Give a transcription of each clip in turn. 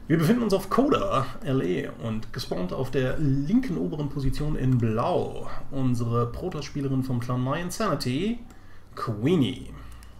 Wir befinden uns auf Coda, LA und gespawnt auf der linken oberen Position in Blau. Unsere Protoss-Spielerin vom Clan My Insanity, Queenie.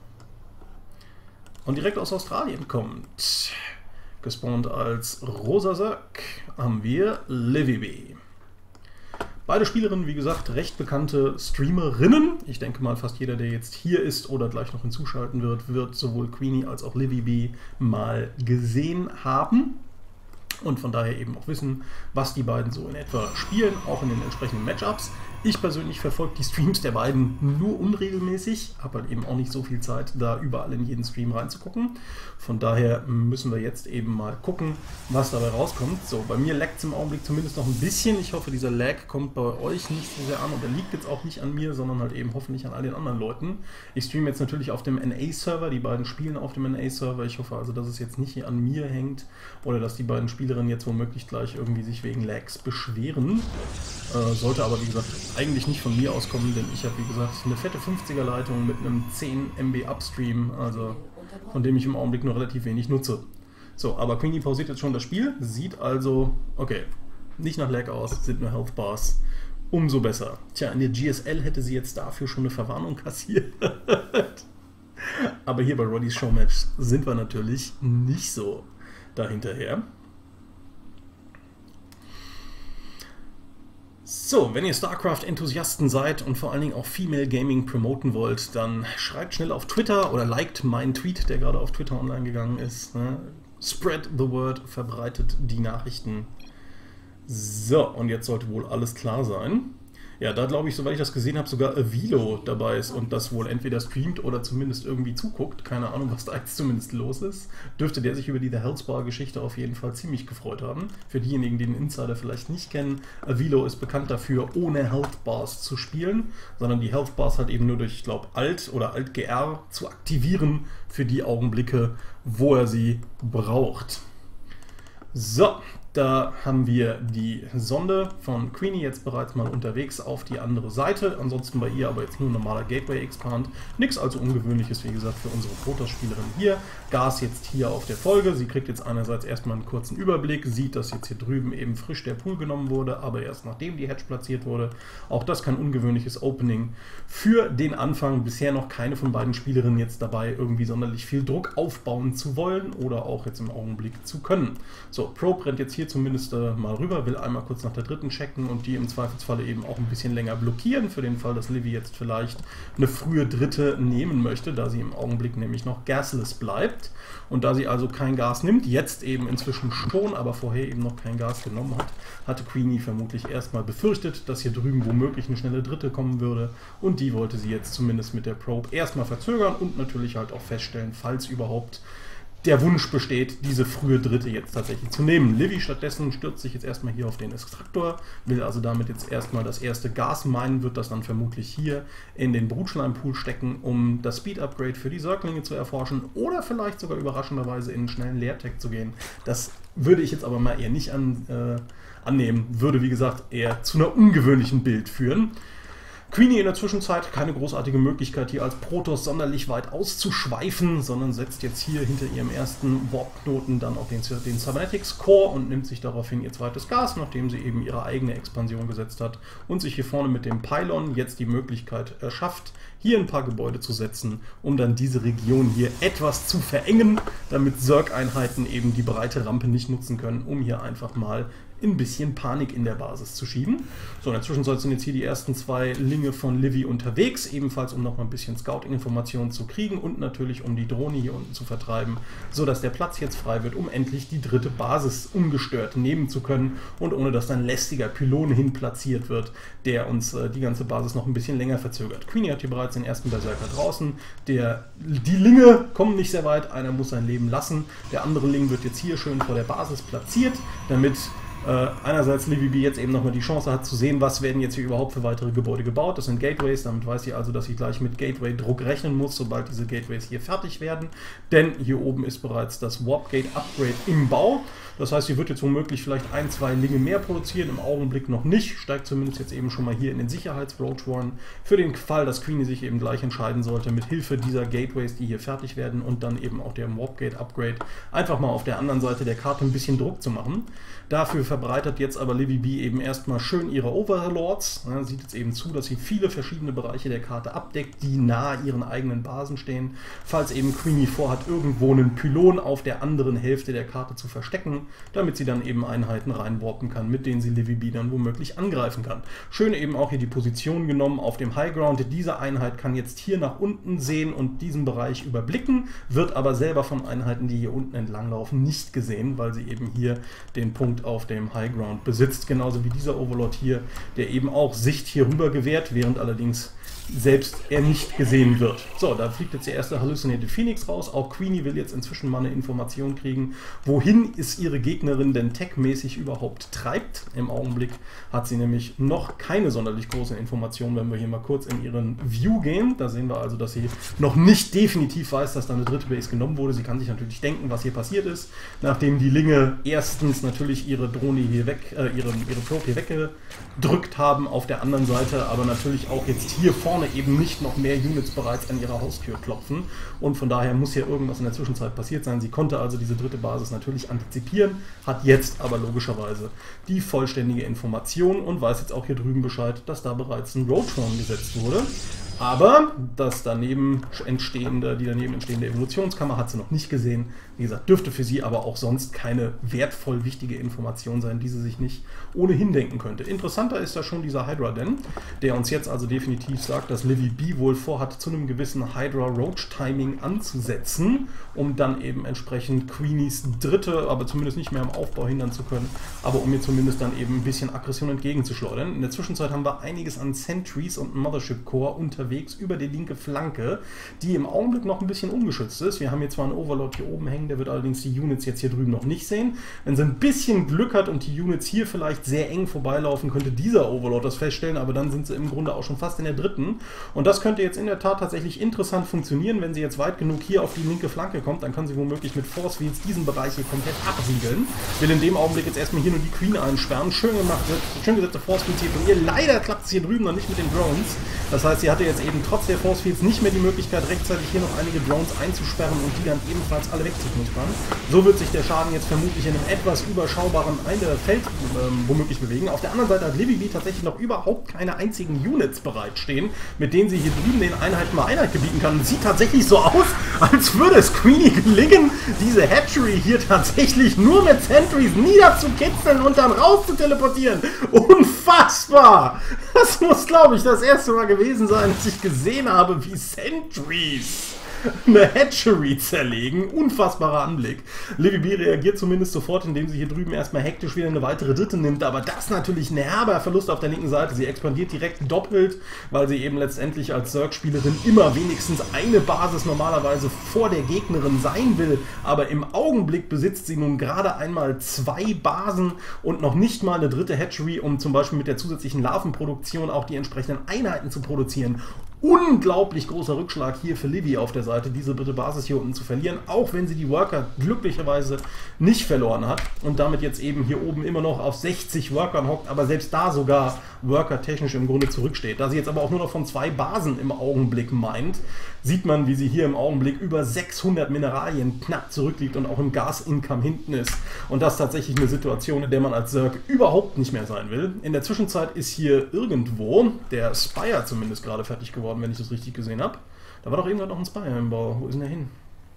Und direkt aus Australien kommt, gespawnt als Rosa Zerg, haben wir Livy B. Beide Spielerinnen, wie gesagt, recht bekannte Streamerinnen. Ich denke mal, fast jeder, der jetzt hier ist oder gleich noch hinzuschalten wird, wird sowohl Queenie als auch Livy B mal gesehen haben. Und von daher eben auch wissen, was die beiden so in etwa spielen, auch in den entsprechenden Matchups. Ich persönlich verfolge die Streams der beiden nur unregelmäßig, habe halt eben auch nicht so viel Zeit, da überall in jeden Stream reinzugucken. Von daher müssen wir jetzt eben mal gucken, was dabei rauskommt. So, bei mir laggt es im Augenblick zumindest noch ein bisschen. Ich hoffe, dieser Lag kommt bei euch nicht so sehr an und er liegt jetzt auch nicht an mir, sondern halt eben hoffentlich an all den anderen Leuten. Ich streame jetzt natürlich auf dem NA-Server, die beiden spielen auf dem NA-Server. Ich hoffe also, dass es jetzt nicht an mir hängt oder dass die beiden Spielerinnen jetzt womöglich gleich irgendwie sich wegen Lags beschweren. Sollte aber, wie gesagt, eigentlich nicht von mir auskommen, denn ich habe, wie gesagt, eine fette 50er Leitung mit einem 10 MB Upstream, also von dem ich im Augenblick nur relativ wenig nutze. So, aber Queenie pausiert jetzt schon das Spiel, sieht also, okay, nicht nach Lag aus, sind nur Health Bars, umso besser. Tja, in der GSL hätte sie jetzt dafür schon eine Verwarnung kassiert. Aber hier bei Roddys Showmatch sind wir natürlich nicht so dahinterher. So, wenn ihr StarCraft-Enthusiasten seid und vor allen Dingen auch Female Gaming promoten wollt, dann schreibt schnell auf Twitter oder liked meinen Tweet, der gerade auf Twitter online gegangen ist. Spread the word, verbreitet die Nachrichten. So, und jetzt sollte wohl alles klar sein. Ja, da glaube ich, soweit ich das gesehen habe, sogar Avilo dabei ist und das wohl entweder streamt oder zumindest irgendwie zuguckt. Keine Ahnung, was da jetzt zumindest los ist. Dürfte der sich über die The Health Bar Geschichte auf jeden Fall ziemlich gefreut haben. Für diejenigen, die den Insider vielleicht nicht kennen, Avilo ist bekannt dafür, ohne Health Bars zu spielen, sondern die Health Bars halt eben nur durch, ich glaube, Alt oder Alt-GR zu aktivieren für die Augenblicke, wo er sie braucht. So, da haben wir die Sonde von Queenie jetzt bereits mal unterwegs auf die andere Seite. Ansonsten bei ihr aber jetzt nur ein normaler Gateway-Expand. Nichts also Ungewöhnliches, wie gesagt, für unsere Protoss-Spielerin hier. Gas jetzt hier auf der Folge. Sie kriegt jetzt einerseits erstmal einen kurzen Überblick, sieht, dass jetzt hier drüben eben frisch der Pool genommen wurde, aber erst nachdem die Hedge platziert wurde. Auch das kein ungewöhnliches Opening für den Anfang. Bisher noch keine von beiden Spielerinnen jetzt dabei, irgendwie sonderlich viel Druck aufbauen zu wollen oder auch jetzt im Augenblick zu können. So, Probe rennt jetzt hier zumindest mal rüber, will einmal kurz nach der dritten checken und die im Zweifelsfalle eben auch ein bisschen länger blockieren, für den Fall, dass Livy jetzt vielleicht eine frühe dritte nehmen möchte, da sie im Augenblick nämlich noch gasless bleibt. Und da sie also kein Gas nimmt, jetzt eben inzwischen schon, aber vorher eben noch kein Gas genommen hat, hatte Queenie vermutlich erstmal befürchtet, dass hier drüben womöglich eine schnelle dritte kommen würde und die wollte sie jetzt zumindest mit der Probe erstmal verzögern und natürlich halt auch feststellen, falls überhaupt der Wunsch besteht, diese frühe dritte jetzt tatsächlich zu nehmen. Livy stattdessen stürzt sich jetzt erstmal hier auf den Extraktor, will also damit jetzt erstmal das erste Gas meinen, wird das dann vermutlich hier in den Brutschleimpool stecken, um das Speed-Upgrade für die Zerglinge zu erforschen oder vielleicht sogar überraschenderweise in einen schnellen Leertag zu gehen. Das würde ich jetzt aber mal eher nicht annehmen, würde wie gesagt eher zu einer ungewöhnlichen Bild führen. Queenie in der Zwischenzeit keine großartige Möglichkeit hier als Protoss sonderlich weit auszuschweifen, sondern setzt jetzt hier hinter ihrem ersten Warp-Knoten dann auch den Cybernetics Core und nimmt sich daraufhin ihr zweites Gas, nachdem sie eben ihre eigene Expansion gesetzt hat und sich hier vorne mit dem Pylon jetzt die Möglichkeit erschafft, hier ein paar Gebäude zu setzen, um dann diese Region hier etwas zu verengen, damit Zerg-Einheiten eben die breite Rampe nicht nutzen können, um hier einfach mal ein bisschen Panik in der Basis zu schieben. So, in der Zwischenzeit sind jetzt hier die ersten zwei Linge von Livy unterwegs, ebenfalls um noch mal ein bisschen Scouting-Informationen zu kriegen und natürlich um die Drohne hier unten zu vertreiben, sodass der Platz jetzt frei wird, um endlich die dritte Basis ungestört nehmen zu können und ohne dass dann lästiger Pylon hin platziert wird, der uns die ganze Basis noch ein bisschen länger verzögert. Queenie hat hier bereits den ersten Berserker draußen. Die Linge kommen nicht sehr weit, einer muss sein Leben lassen. Der andere Ling wird jetzt hier schön vor der Basis platziert, damit Einerseits LivyB jetzt eben nochmal die Chance hat zu sehen, was werden jetzt hier überhaupt für weitere Gebäude gebaut. Das sind Gateways, damit weiß sie also, dass sie gleich mit Gateway-Druck rechnen muss, sobald diese Gateways hier fertig werden. Denn hier oben ist bereits das Warp-Gate-Upgrade im Bau. Das heißt, sie wird jetzt womöglich vielleicht 1, 2 Linge mehr produzieren, im Augenblick noch nicht. Steigt zumindest jetzt eben schon mal hier in den Sicherheits-Roach Warren. Für den Fall, dass Queenie sich eben gleich entscheiden sollte, mit Hilfe dieser Gateways, die hier fertig werden und dann eben auch der Warp-Gate-Upgrade, einfach mal auf der anderen Seite der Karte ein bisschen Druck zu machen. Dafür verbreitet jetzt aber LivyB eben erstmal schön ihre Overlords. Ja, sieht jetzt eben zu, dass sie viele verschiedene Bereiche der Karte abdeckt, die nahe ihren eigenen Basen stehen. Falls eben Queenie vorhat, irgendwo einen Pylon auf der anderen Hälfte der Karte zu verstecken, damit sie dann eben Einheiten reinwarpen kann, mit denen sie LivyB dann womöglich angreifen kann. Schön eben auch hier die Position genommen auf dem Highground. Diese Einheit kann jetzt hier nach unten sehen und diesen Bereich überblicken, wird aber selber von Einheiten, die hier unten entlanglaufen, nicht gesehen, weil sie eben hier den Punkt auf dem Highground besitzt, genauso wie dieser Overlord hier, der eben auch Sicht hier rüber gewährt, während allerdings selbst er nicht gesehen wird. So, da fliegt jetzt der erste Hallucinated Phoenix raus. Auch Queenie will jetzt inzwischen mal eine Information kriegen, wohin es ihre Gegnerin denn tech-mäßig überhaupt treibt. Im Augenblick hat sie nämlich noch keine sonderlich großen Informationen, wenn wir hier mal kurz in ihren View gehen. Da sehen wir also, dass sie noch nicht definitiv weiß, dass da eine dritte Base genommen wurde. Sie kann sich natürlich denken, was hier passiert ist, nachdem die Linge erstens natürlich ihre Drohne hier ihre Probe hier weggedrückt haben auf der anderen Seite, aber natürlich auch jetzt hier vorne eben nicht noch mehr Units bereits an ihrer Haustür klopfen und von daher muss hier irgendwas in der Zwischenzeit passiert sein. Sie konnte also diese dritte Basis natürlich antizipieren, hat jetzt aber logischerweise die vollständige Information und weiß jetzt auch hier drüben Bescheid, dass da bereits ein Roach Warren gesetzt wurde. Aber die daneben entstehende Evolutionskammer hat sie noch nicht gesehen. Wie gesagt, dürfte für sie aber auch sonst keine wertvoll wichtige Information sein, die sie sich nicht ohnehin denken könnte. Interessanter ist da schon dieser Hydra denn, der uns jetzt also definitiv sagt, dass LivyB wohl vorhat, zu einem gewissen Hydra-Roach-Timing anzusetzen, um dann eben entsprechend Queenies dritte, aber zumindest nicht mehr im Aufbau hindern zu können, aber um ihr zumindest dann eben ein bisschen Aggression entgegenzuschleudern. In der Zwischenzeit haben wir einiges an Sentries und Mothership Core unterwegs über die linke Flanke, die im Augenblick noch ein bisschen ungeschützt ist. Wir haben hier zwar einen Overlord hier oben hängen, der wird allerdings die Units jetzt hier drüben noch nicht sehen. Wenn sie ein bisschen Glück hat und die Units hier vielleicht sehr eng vorbeilaufen, könnte dieser Overlord das feststellen, aber dann sind sie im Grunde auch schon fast in der dritten. Und das könnte jetzt in der Tat tatsächlich interessant funktionieren, wenn sie jetzt weit genug hier auf die linke Flanke kommt, dann kann sie womöglich mit Force Fields diesen Bereich hier komplett absiegeln. Will in dem Augenblick jetzt erstmal hier nur die Queen einsperren. Schön gemacht, schön gesetzte Force Fields hier von ihr. Leider klappt es hier drüben noch nicht mit den Drones. Das heißt, sie hatte jetzt eben trotz der Force Fields nicht mehr die Möglichkeit, rechtzeitig hier noch einige Drones einzusperren und die dann ebenfalls alle wegzuknuspern. So wird sich der Schaden jetzt vermutlich in einem etwas überschaubaren Feld womöglich bewegen. Auf der anderen Seite hat LivyB tatsächlich noch überhaupt keine einzigen Units bereitstehen, mit denen sie hier drüben den Einheiten mal Einheit gebieten kann. Sieht tatsächlich so aus, als würde es Queenie gelingen, diese Hatchery hier tatsächlich nur mit Sentries niederzukitzeln und dann raus zu teleportieren. Unfassbar! Das muss, glaube ich, das erste Mal gewesen sein, dass ich gesehen habe, wie Sentries eine Hatchery zerlegen. Unfassbarer Anblick. LivyB reagiert zumindest sofort, indem sie hier drüben erstmal hektisch wieder eine weitere dritte nimmt, aber das ist natürlich ein herber Verlust auf der linken Seite. Sie expandiert direkt doppelt, weil sie eben letztendlich als Zerg-Spielerin immer wenigstens eine Basis normalerweise vor der Gegnerin sein will, aber im Augenblick besitzt sie nun gerade einmal 2 Basen und noch nicht mal eine dritte Hatchery, um zum Beispiel mit der zusätzlichen Larvenproduktion auch die entsprechenden Einheiten zu produzieren. Unglaublich großer Rückschlag hier für Livy auf der Seite, diese dritte Basis hier unten zu verlieren, auch wenn sie die Worker glücklicherweise nicht verloren hat und damit jetzt eben hier oben immer noch auf 60 Workern hockt, aber selbst da sogar Worker technisch im Grunde zurücksteht. Da sie jetzt aber auch nur noch von 2 Basen im Augenblick meint, sieht man, wie sie hier im Augenblick über 600 Mineralien knapp zurückliegt und auch im Gas-Income hinten ist. Und das ist tatsächlich eine Situation, in der man als Zerg überhaupt nicht mehr sein will. In der Zwischenzeit ist hier irgendwo der Spire zumindest gerade fertig geworden, wenn ich das richtig gesehen habe. Da war doch irgendwann noch ein Spire im Bau. Wo ist denn der hin?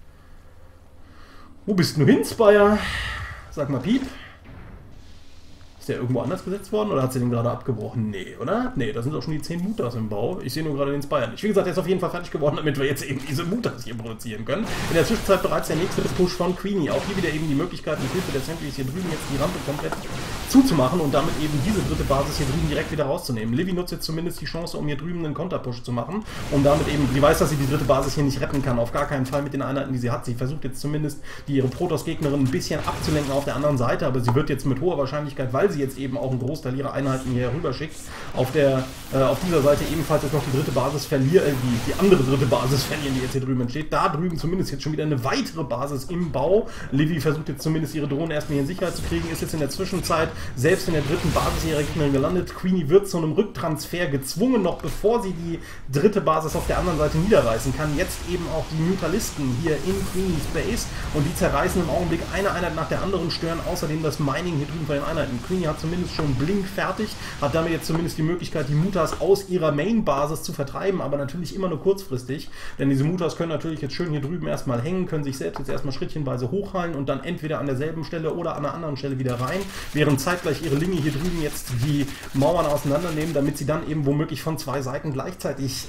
Wo bist du hin, Spire? Sag mal, Piep. Ist der irgendwo anders gesetzt worden oder hat sie den gerade abgebrochen? Nee, oder? Nee, da sind auch schon die 10 Mutas im Bau. Ich sehe nur gerade den Spire nicht. Wie gesagt, der ist auf jeden Fall fertig geworden, damit wir jetzt eben diese Mutas hier produzieren können. In der Zwischenzeit bereits der nächste Push von Queenie. Auch hier wieder eben die Möglichkeit, mit Hilfe der Sentries hier drüben jetzt die Rampe komplett zuzumachen und damit eben diese dritte Basis hier drüben direkt wieder rauszunehmen. Livy nutzt jetzt zumindest die Chance, um hier drüben einen Konterpush zu machen, um damit eben, sie weiß, dass sie die dritte Basis hier nicht retten kann, auf gar keinen Fall mit den Einheiten, die sie hat. Sie versucht jetzt zumindest, ihre Protoss-Gegnerin ein bisschen abzulenken auf der anderen Seite, aber sie wird jetzt mit hoher Wahrscheinlichkeit, weil sie jetzt eben auch einen Großteil ihrer Einheiten hier rüber schickt, auf dieser Seite ebenfalls jetzt noch die dritte Basis verlieren, die andere dritte Basis verlieren, die jetzt hier drüben entsteht. Da drüben zumindest jetzt schon wieder eine weitere Basis im Bau. Livy versucht jetzt zumindest ihre Drohne erstmal hier in Sicherheit zu kriegen, ist jetzt in der Zwischenzeit selbst in der dritten Basis ihrer Gegnerin gelandet. Queenie wird zu einem Rücktransfer gezwungen, noch bevor sie die dritte Basis auf der anderen Seite niederreißen kann. Jetzt eben auch die Mutalisten hier in Queenies Base und die zerreißen im Augenblick eine Einheit nach der anderen, stören außerdem das Mining hier drüben von den Einheiten. Queenie hat zumindest schon Blink fertig, hat damit jetzt zumindest die Möglichkeit, die Mutas aus ihrer Main-Basis zu vertreiben, aber natürlich immer nur kurzfristig, denn diese Mutas können natürlich jetzt schön hier drüben erstmal hängen, können sich selbst jetzt erstmal schrittchenweise hochhalten und dann entweder an derselben Stelle oder an einer anderen Stelle wieder rein, während zeitgleich ihre Linie hier drüben jetzt die Mauern auseinandernehmen, damit sie dann eben womöglich von zwei Seiten gleichzeitig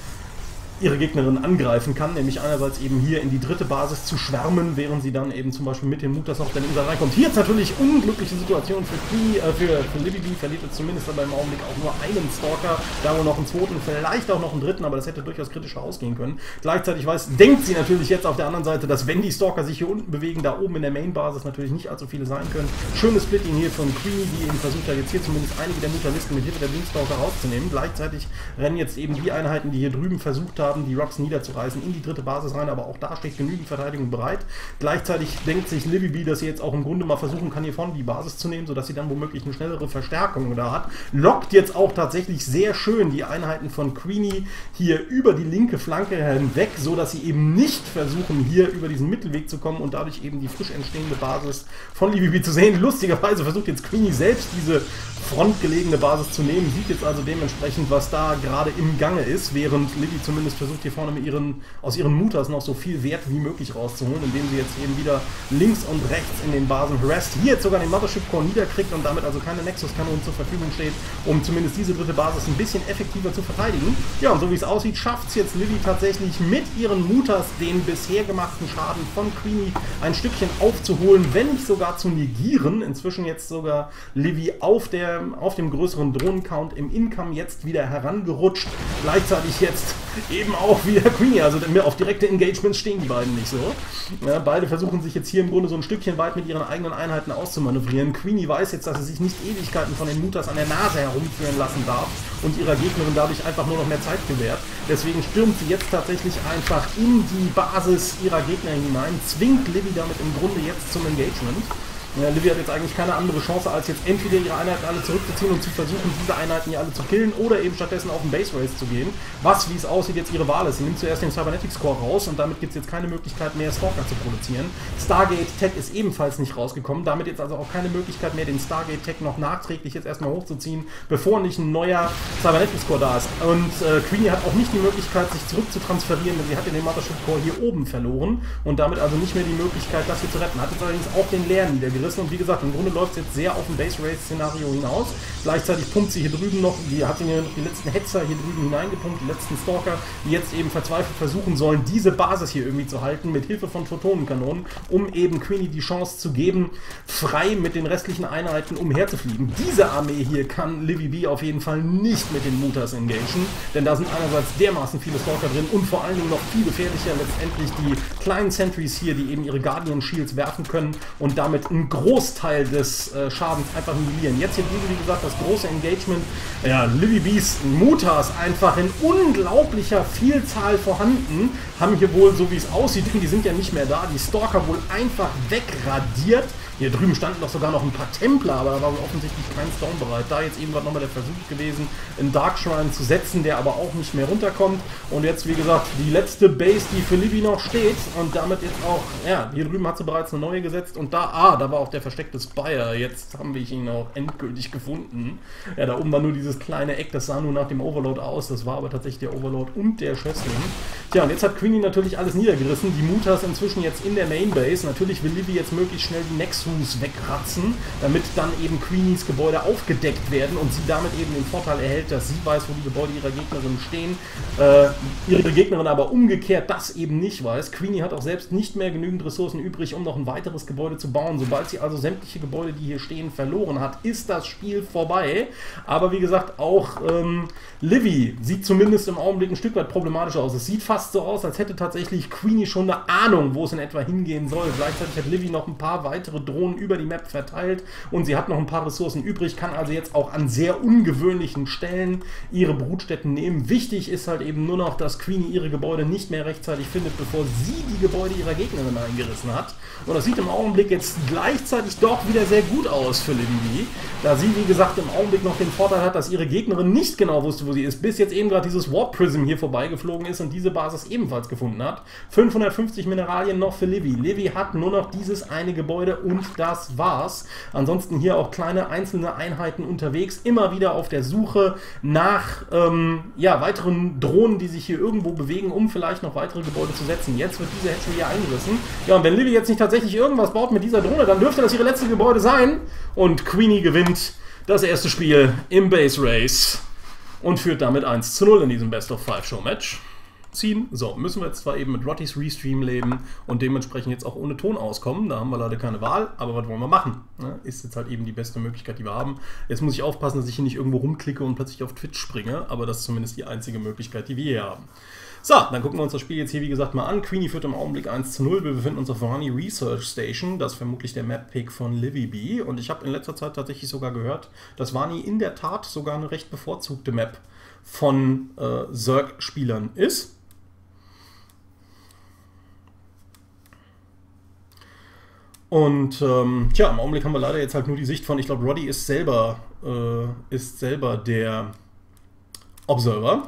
ihre Gegnerin angreifen kann, nämlich einerseits eben hier in die dritte Basis zu schwärmen, während sie dann eben zum Beispiel mit den Mutas noch dann in reinkommt. Hier jetzt natürlich unglückliche Situation für Queenie, für Livy, verliert jetzt zumindest aber im Augenblick auch nur einen Stalker, da wohl noch einen zweiten, vielleicht auch noch einen dritten, aber das hätte durchaus kritischer ausgehen können. Gleichzeitig denkt sie natürlich jetzt auf der anderen Seite, dass wenn die Stalker sich hier unten bewegen, da oben in der Main-Basis natürlich nicht allzu viele sein können. Schönes Splitting hier von Queenie, die eben versucht hat, jetzt hier zumindest einige der Mutalisten mit Hilfe der Blink-Stalker rauszunehmen. Gleichzeitig rennen jetzt eben die Einheiten, die hier drüben versucht haben, die Rocks niederzureißen, in die dritte Basis rein, aber auch da steht genügend Verteidigung bereit. Gleichzeitig denkt sich Livy, dass sie jetzt auch im Grunde mal versuchen kann, hier vorne die Basis zu nehmen, sodass sie dann womöglich eine schnellere Verstärkung da hat. Lockt jetzt auch tatsächlich sehr schön die Einheiten von Queenie hier über die linke Flanke hinweg, sodass sie eben nicht versuchen, hier über diesen Mittelweg zu kommen und dadurch eben die frisch entstehende Basis von Livy zu sehen. Lustigerweise versucht jetzt Queenie selbst diese frontgelegene Basis zu nehmen, sieht jetzt also dementsprechend, was da gerade im Gange ist, während Livy zumindest versucht, hier vorne aus ihren Mutas noch so viel Wert wie möglich rauszuholen, indem sie jetzt eben wieder links und rechts in den Basen harasst, hier jetzt sogar den Mothership Core niederkriegt und damit also keine Nexus-Kanone zur Verfügung steht, um zumindest diese dritte Basis ein bisschen effektiver zu verteidigen. Ja, und so wie es aussieht, schafft es jetzt Livy tatsächlich mit ihren Mutas den bisher gemachten Schaden von Queenie ein Stückchen aufzuholen, wenn nicht sogar zu negieren. Inzwischen jetzt sogar Livy auf dem größeren Drohnencount im Income jetzt wieder herangerutscht. Gleichzeitig jetzt eben auch wieder Queenie, also auf direkte Engagements stehen die beiden nicht so. Ja, beide versuchen sich jetzt hier im Grunde so ein Stückchen weit mit ihren eigenen Einheiten auszumanövrieren. Queenie weiß jetzt, dass sie sich nicht Ewigkeiten von den Mutas an der Nase herumführen lassen darf und ihrer Gegnerin dadurch einfach nur noch mehr Zeit gewährt. Deswegen stürmt sie jetzt tatsächlich einfach in die Basis ihrer Gegner hinein, zwingt Livy damit im Grunde jetzt zum Engagement. Ja, Livy hat jetzt eigentlich keine andere Chance, als jetzt entweder ihre Einheiten alle zurückzuziehen und zu versuchen, diese Einheiten hier alle zu killen oder eben stattdessen auf den Base Race zu gehen. Was, wie es aussieht, jetzt ihre Wahl ist. Sie nimmt zuerst den Cybernetics Core raus und damit gibt es jetzt keine Möglichkeit mehr, Stalker zu produzieren. Stargate Tech ist ebenfalls nicht rausgekommen, damit jetzt also auch keine Möglichkeit mehr, den Stargate Tech noch nachträglich jetzt erstmal hochzuziehen, bevor nicht ein neuer Cybernetics Core da ist. Und Queenie hat auch nicht die Möglichkeit, sich zurück zu transferieren, denn sie hat ja den Mothership Core hier oben verloren und damit also nicht mehr die Möglichkeit, das hier zu retten. Hat jetzt allerdings auch den leeren niedergerissen. Und wie gesagt, im Grunde läuft es jetzt sehr auf ein Base-Race-Szenario hinaus. Gleichzeitig pumpt sie hier drüben noch, hat sie noch die letzten Hetzer hier drüben hineingepumpt, die letzten Stalker, die jetzt eben verzweifelt versuchen sollen, diese Basis hier irgendwie zu halten, mit Hilfe von Photonenkanonen, um eben Queenie die Chance zu geben, frei mit den restlichen Einheiten umherzufliegen. Diese Armee hier kann Livy auf jeden Fall nicht mit den Mutas engagen, denn da sind einerseits dermaßen viele Stalker drin und vor allen Dingen noch viel gefährlicher letztendlich die kleinen Sentries hier, die eben ihre Guardian Shields werfen können und damit einen Großteil des Schadens einfach nivellieren. Jetzt hier wie gesagt, das große Engagement. Ja, Livys Mutas einfach in unglaublicher Vielzahl vorhanden, haben hier wohl, so wie es aussieht, die sind ja nicht mehr da, die Stalker wohl einfach wegradiert. Hier drüben standen doch sogar noch ein paar Templer, aber da war offensichtlich kein Stone bereit. Da jetzt eben gerade nochmal der Versuch gewesen, einen Dark Shrine zu setzen, der aber auch nicht mehr runterkommt. Und jetzt, wie gesagt, die letzte Base, die für Livy noch steht. Und damit jetzt auch, ja, hier drüben hat sie bereits eine neue gesetzt. Und da war auch der versteckte Spire. Jetzt haben wir ihn auch endgültig gefunden. Ja, da oben war nur dieses kleine Eck, das sah nur nach dem Overload aus. Das war aber tatsächlich der Overload und der Schössling. Tja, und jetzt hat Queenie natürlich alles niedergerissen. Die Mutas inzwischen jetzt in der Main Base. Natürlich will Livy jetzt möglichst schnell die Next Ressourcen wegratzen, damit dann eben Queenies Gebäude aufgedeckt werden und sie damit eben den Vorteil erhält, dass sie weiß, wo die Gebäude ihrer Gegnerin stehen, ihre Gegnerin aber umgekehrt das eben nicht weiß. Queenie hat auch selbst nicht mehr genügend Ressourcen übrig, um noch ein weiteres Gebäude zu bauen. Sobald sie also sämtliche Gebäude, die hier stehen, verloren hat, ist das Spiel vorbei. Aber wie gesagt, auch Livy sieht zumindest im Augenblick ein Stück weit problematisch aus. Es sieht fast so aus, als hätte tatsächlich Queenie schon eine Ahnung, wo es in etwa hingehen soll. Gleichzeitig hat Livy noch ein paar weitere Drohnen über die Map verteilt und sie hat noch ein paar Ressourcen übrig, kann also jetzt auch an sehr ungewöhnlichen Stellen ihre Brutstätten nehmen. Wichtig ist halt eben nur noch, dass Queenie ihre Gebäude nicht mehr rechtzeitig findet, bevor sie die Gebäude ihrer Gegnerin eingerissen hat. Und das sieht im Augenblick jetzt gleichzeitig doch wieder sehr gut aus für Livy, da sie, wie gesagt, im Augenblick noch den Vorteil hat, dass ihre Gegnerin nicht genau wusste, wo sie ist, bis jetzt eben gerade dieses Warp Prism hier vorbeigeflogen ist und diese Basis ebenfalls gefunden hat. 550 Mineralien noch für Livy. Livy hat nur noch dieses eine Gebäude und das war's. Ansonsten hier auch kleine einzelne Einheiten unterwegs, immer wieder auf der Suche nach weiteren Drohnen, die sich hier irgendwo bewegen, um vielleicht noch weitere Gebäude zu setzen. Jetzt wird diese Hatchery hier eingerissen. Ja, und wenn Livy jetzt nicht tatsächlich irgendwas baut mit dieser Drohne, dann dürfte das ihre letzte Gebäude sein. Und Queenie gewinnt das erste Spiel im Base Race und führt damit 1:0 in diesem Best-of-5-Show-Match. So, müssen wir jetzt zwar eben mit Rottys Restream leben und dementsprechend jetzt auch ohne Ton auskommen, da haben wir leider keine Wahl, aber was wollen wir machen? Ist jetzt halt eben die beste Möglichkeit, die wir haben. Jetzt muss ich aufpassen, dass ich hier nicht irgendwo rumklicke und plötzlich auf Twitch springe, aber das ist zumindest die einzige Möglichkeit, die wir hier haben. So, dann gucken wir uns das Spiel jetzt hier wie gesagt mal an. Queenie führt im Augenblick 1:0. Wir befinden uns auf Vani Research Station. Das ist vermutlich der Map-Pick von Livy B. Und ich habe in letzter Zeit tatsächlich sogar gehört, dass Vani in der Tat sogar eine recht bevorzugte Map von Zerg-Spielern ist. Und im Augenblick haben wir leider jetzt halt nur die Sicht von, ich glaube, Roddy ist selber der Observer.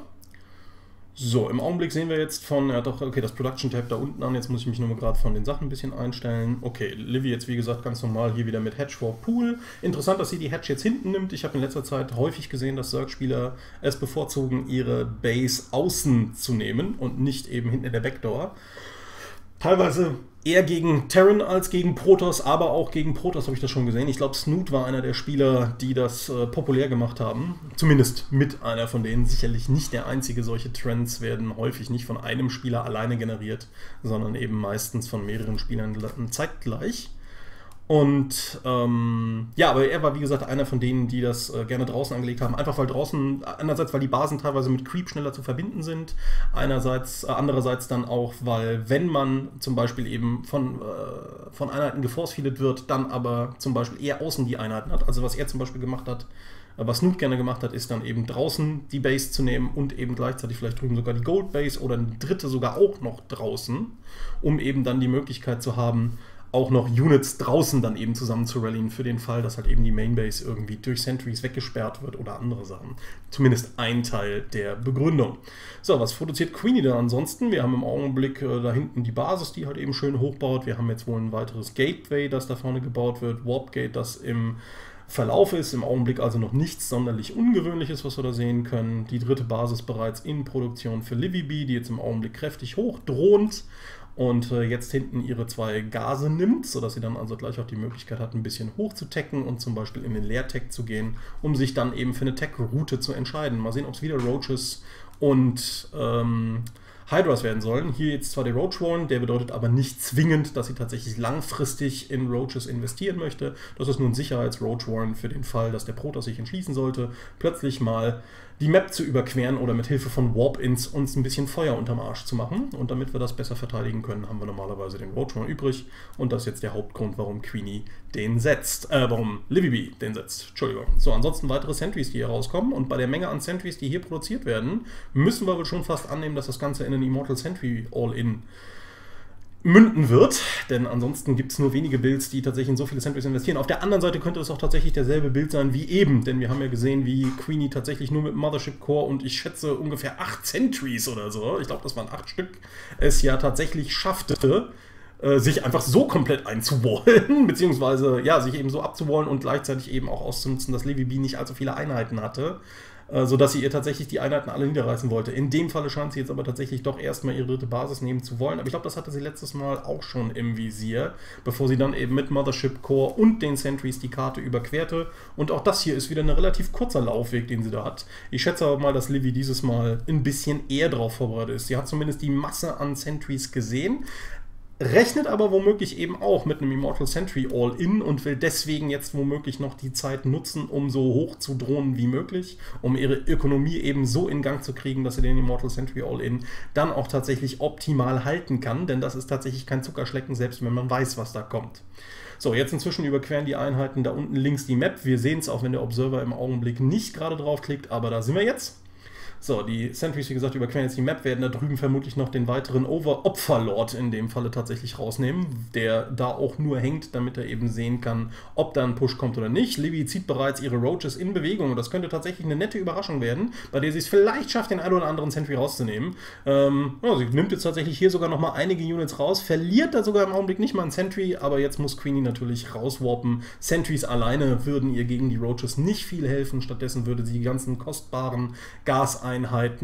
So, im Augenblick sehen wir jetzt von, das Production Tab da unten an, jetzt muss ich mich nur mal gerade von den Sachen ein bisschen einstellen. Okay, Livy jetzt wie gesagt ganz normal hier wieder mit Hatch for Pool. Interessant, dass sie die Hatch jetzt hinten nimmt. Ich habe in letzter Zeit häufig gesehen, dass Zerg-Spieler es bevorzugen, ihre Base außen zu nehmen und nicht eben hinten in der Backdoor. Teilweise eher gegen Terran als gegen Protoss, aber auch gegen Protoss habe ich das schon gesehen. Ich glaube, Snoot war einer der Spieler, die das populär gemacht haben. Zumindest mit einer von denen. Sicherlich nicht der einzige. Solche Trends werden häufig nicht von einem Spieler alleine generiert, sondern eben meistens von mehreren Spielern zeitgleich. Und aber er war wie gesagt einer von denen, die das gerne draußen angelegt haben. Einfach weil draußen, einerseits weil die Basen teilweise mit Creep schneller zu verbinden sind, andererseits dann auch, weil wenn man zum Beispiel eben von Einheiten geforce-feedet wird, dann aber zum Beispiel eher außen die Einheiten hat. Also was er zum Beispiel gemacht hat, was Snoot gerne gemacht hat, ist dann eben draußen die Base zu nehmen und eben gleichzeitig vielleicht drüben sogar die Gold Base oder eine dritte sogar auch noch draußen, um eben dann die Möglichkeit zu haben, auch noch Units draußen dann eben zusammen zu rallyen für den Fall, dass halt eben die Mainbase irgendwie durch Sentries weggesperrt wird oder andere Sachen. Zumindest ein Teil der Begründung. So, was produziert Queenie dann ansonsten? Wir haben im Augenblick da hinten die Basis, die halt eben schön hochbaut. Wir haben jetzt wohl ein weiteres Gateway, das da vorne gebaut wird. Warpgate, das im Verlauf ist. Im Augenblick also noch nichts sonderlich Ungewöhnliches, was wir da sehen können. Die dritte Basis bereits in Produktion für Livy B, die jetzt im Augenblick kräftig hochdrohnt und jetzt hinten ihre 2 Gase nimmt, sodass sie dann also gleich auch die Möglichkeit hat, ein bisschen hoch zu tacken und zum Beispiel in den Leer-Tech zu gehen, um sich dann eben für eine Tech-Route zu entscheiden. Mal sehen, ob es wieder Roaches und Hydras werden sollen. Hier jetzt zwar der Roach Warren, der bedeutet aber nicht zwingend, dass sie tatsächlich langfristig in Roaches investieren möchte. Das ist nur ein Sicherheits-Roach Warren für den Fall, dass der Protoss sich entschließen sollte, plötzlich mal die Map zu überqueren oder mit Hilfe von Warp-Ins uns ein bisschen Feuer unterm Arsch zu machen. Und damit wir das besser verteidigen können, haben wir normalerweise den Roach Warren übrig. Und das ist jetzt der Hauptgrund, warum Queenie den setzt. Warum Livy B den setzt. Entschuldigung. So, ansonsten weitere Sentries, die hier rauskommen. Und bei der Menge an Sentries, die hier produziert werden, müssen wir wohl schon fast annehmen, dass das Ganze in einen Immortal Sentry All-In münden wird, denn ansonsten gibt es nur wenige Builds, die tatsächlich in so viele Sentries investieren. Auf der anderen Seite könnte es auch tatsächlich derselbe Build sein wie eben, denn wir haben ja gesehen, wie Queenie tatsächlich nur mit Mothership Core und ich schätze ungefähr 8 Sentries oder so, ich glaube das waren 8 Stück, es ja tatsächlich schaffte, sich einfach so komplett einzuwallen, beziehungsweise ja, sich eben so abzuwallen und gleichzeitig eben auch auszunutzen, dass Livy B nicht allzu viele Einheiten hatte. sodass sie ihr tatsächlich die Einheiten alle niederreißen wollte. In dem Falle scheint sie jetzt aber tatsächlich doch erstmal ihre dritte Basis nehmen zu wollen. Aber ich glaube, das hatte sie letztes Mal auch schon im Visier, bevor sie dann eben mit Mothership Core und den Sentries die Karte überquerte. Und auch das hier ist wieder ein relativ kurzer Laufweg, den sie da hat. Ich schätze aber mal, dass Livy dieses Mal ein bisschen eher darauf vorbereitet ist. Sie hat zumindest die Masse an Sentries gesehen, rechnet aber womöglich eben auch mit einem Immortal Sentry All-In und will deswegen jetzt womöglich noch die Zeit nutzen, um so hoch zu drohen wie möglich, um ihre Ökonomie eben so in Gang zu kriegen, dass sie den Immortal Sentry All-In dann auch tatsächlich optimal halten kann, denn das ist tatsächlich kein Zuckerschlecken, selbst wenn man weiß, was da kommt. So, jetzt inzwischen überqueren die Einheiten da unten links die Map. Wir sehen es auch, wenn der Observer im Augenblick nicht gerade draufklickt, aber da sind wir jetzt. So, die Sentries, wie gesagt, überqueren jetzt die Map, werden da drüben vermutlich noch den weiteren Opferlord in dem Falle tatsächlich rausnehmen, der da auch nur hängt, damit er eben sehen kann, ob da ein Push kommt oder nicht. Livy zieht bereits ihre Roaches in Bewegung und das könnte tatsächlich eine nette Überraschung werden, bei der sie es vielleicht schafft, den einen oder anderen Sentry rauszunehmen. Ja, sie nimmt jetzt tatsächlich hier sogar nochmal einige Units raus, verliert da sogar im Augenblick nicht mal einen Sentry, aber jetzt muss Queenie natürlich rauswarpen. Sentries alleine würden ihr gegen die Roaches nicht viel helfen, stattdessen würde sie die ganzen kostbaren Gaseinheiten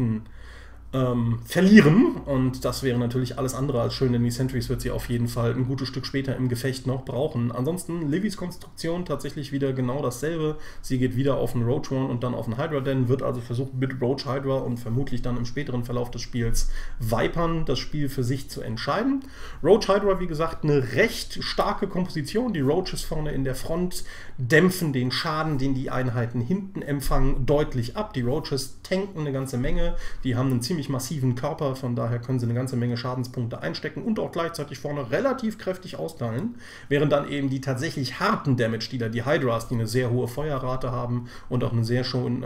verlieren und das wäre natürlich alles andere als schön, denn die Sentries wird sie auf jeden Fall ein gutes Stück später im Gefecht noch brauchen. Ansonsten Livys Konstruktion tatsächlich wieder genau dasselbe. Sie geht wieder auf einen Roach One und dann auf einen Hydra Den, wird also versuchen mit Roach Hydra und vermutlich dann im späteren Verlauf des Spiels Vipern das Spiel für sich zu entscheiden. Roach Hydra, wie gesagt, eine recht starke Komposition. Die Roaches vorne in der Front dämpfen den Schaden, den die Einheiten hinten empfangen, deutlich ab. Die Roaches tanken eine ganze Menge. Die haben einen ziemlich massiven Körper, von daher können sie eine ganze Menge Schadenspunkte einstecken und auch gleichzeitig vorne relativ kräftig austeilen, während dann eben die tatsächlich harten Damage-Dealer, die Hydras, die eine sehr hohe Feuerrate haben und auch einen sehr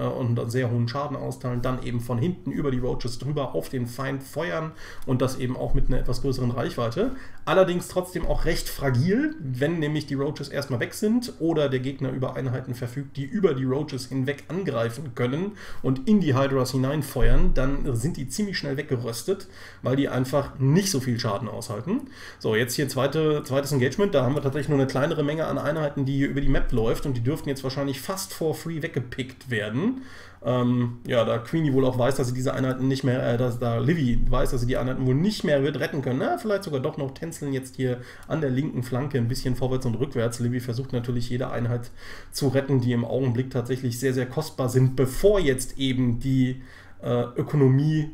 hohen Schaden austeilen, dann eben von hinten über die Roaches drüber auf den Feind feuern und das eben auch mit einer etwas größeren Reichweite. Allerdings trotzdem auch recht fragil, wenn nämlich die Roaches erstmal weg sind oder der Gegner über Einheiten verfügt, die über die Roaches hinweg angreifen können und in die Hydras hineinfeuern, dann sind die ziemlich schnell weggeröstet, weil die einfach nicht so viel Schaden aushalten. So, jetzt hier zweites Engagement, da haben wir tatsächlich nur eine kleinere Menge an Einheiten, die hier über die Map läuft und die dürften jetzt wahrscheinlich fast for free weggepickt werden. Ja, da Queenie wohl auch weiß, dass sie diese Einheiten nicht mehr, da Livy weiß, dass sie die Einheiten wohl nicht mehr wird retten können. Na, vielleicht sogar doch noch tänzeln jetzt hier an der linken Flanke ein bisschen vorwärts und rückwärts. Livy versucht natürlich jede Einheit zu retten, die im Augenblick tatsächlich sehr, sehr kostbar sind, bevor jetzt eben die Ökonomie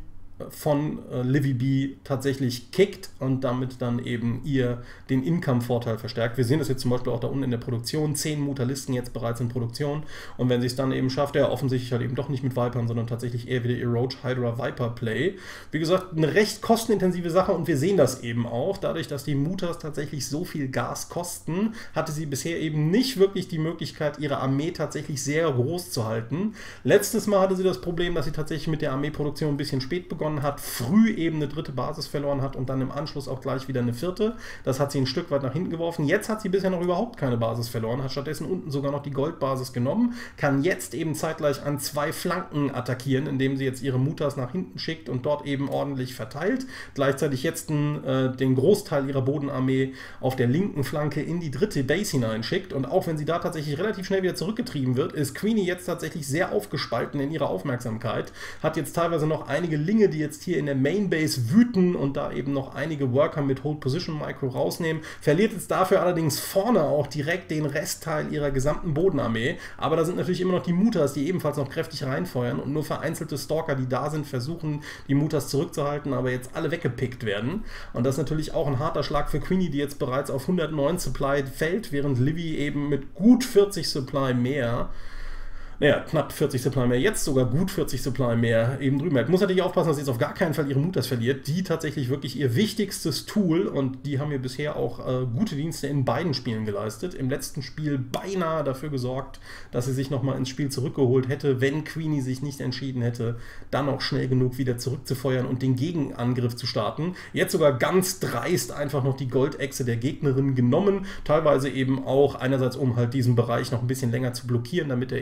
von Livy B tatsächlich kickt und damit dann eben ihr den Income-Vorteil verstärkt. Wir sehen das jetzt zum Beispiel auch da unten in der Produktion, 10 Mutalisten jetzt bereits in Produktion und wenn sie es dann eben schafft, ja offensichtlich halt eben doch nicht mit Vipern, sondern tatsächlich eher wieder ihr Roach Hydra Viper Play. Wie gesagt, eine recht kostenintensive Sache und wir sehen das eben auch. Dadurch, dass die Mutas tatsächlich so viel Gas kosten, hatte sie bisher eben nicht wirklich die Möglichkeit, ihre Armee tatsächlich sehr groß zu halten. Letztes Mal hatte sie das Problem, dass sie tatsächlich mit der Armeeproduktion ein bisschen spät begonnen hat, früh eben eine dritte Basis verloren hat und dann im Anschluss auch gleich wieder eine vierte. Das hat sie ein Stück weit nach hinten geworfen. Jetzt hat sie bisher noch überhaupt keine Basis verloren, hat stattdessen unten sogar noch die Goldbasis genommen, kann jetzt eben zeitgleich an 2 Flanken attackieren, indem sie jetzt ihre Mutas nach hinten schickt und dort eben ordentlich verteilt. Gleichzeitig jetzt den Großteil ihrer Bodenarmee auf der linken Flanke in die dritte Base hineinschickt und auch wenn sie da tatsächlich relativ schnell wieder zurückgetrieben wird, ist Queenie jetzt tatsächlich sehr aufgespalten in ihrer Aufmerksamkeit, hat jetzt teilweise noch einige Linge, die jetzt hier in der Main Base wüten und da eben noch einige Worker mit Hold Position Micro rausnehmen, verliert jetzt dafür allerdings vorne auch direkt den Restteil ihrer gesamten Bodenarmee, aber da sind natürlich immer noch die Mutas, die ebenfalls noch kräftig reinfeuern und nur vereinzelte Stalker, die da sind, versuchen die Mutas zurückzuhalten, aber jetzt alle weggepickt werden und das ist natürlich auch ein harter Schlag für Queenie, die jetzt bereits auf 109 Supply fällt, während Livy eben mit gut 40 Supply mehr, naja, knapp 40 Supply mehr, jetzt sogar gut 40 Supply mehr eben drüben. Muss natürlich aufpassen, dass sie jetzt auf gar keinen Fall ihre Mutas verliert, die tatsächlich wirklich ihr wichtigstes Tool und die haben ihr bisher auch gute Dienste in beiden Spielen geleistet. Im letzten Spiel beinahe dafür gesorgt, dass sie sich nochmal ins Spiel zurückgeholt hätte, wenn Queenie sich nicht entschieden hätte, dann auch schnell genug wieder zurückzufeuern und den Gegenangriff zu starten. Jetzt sogar ganz dreist einfach noch die Goldechse der Gegnerin genommen, teilweise eben auch einerseits um halt diesen Bereich noch ein bisschen länger zu blockieren, damit er eben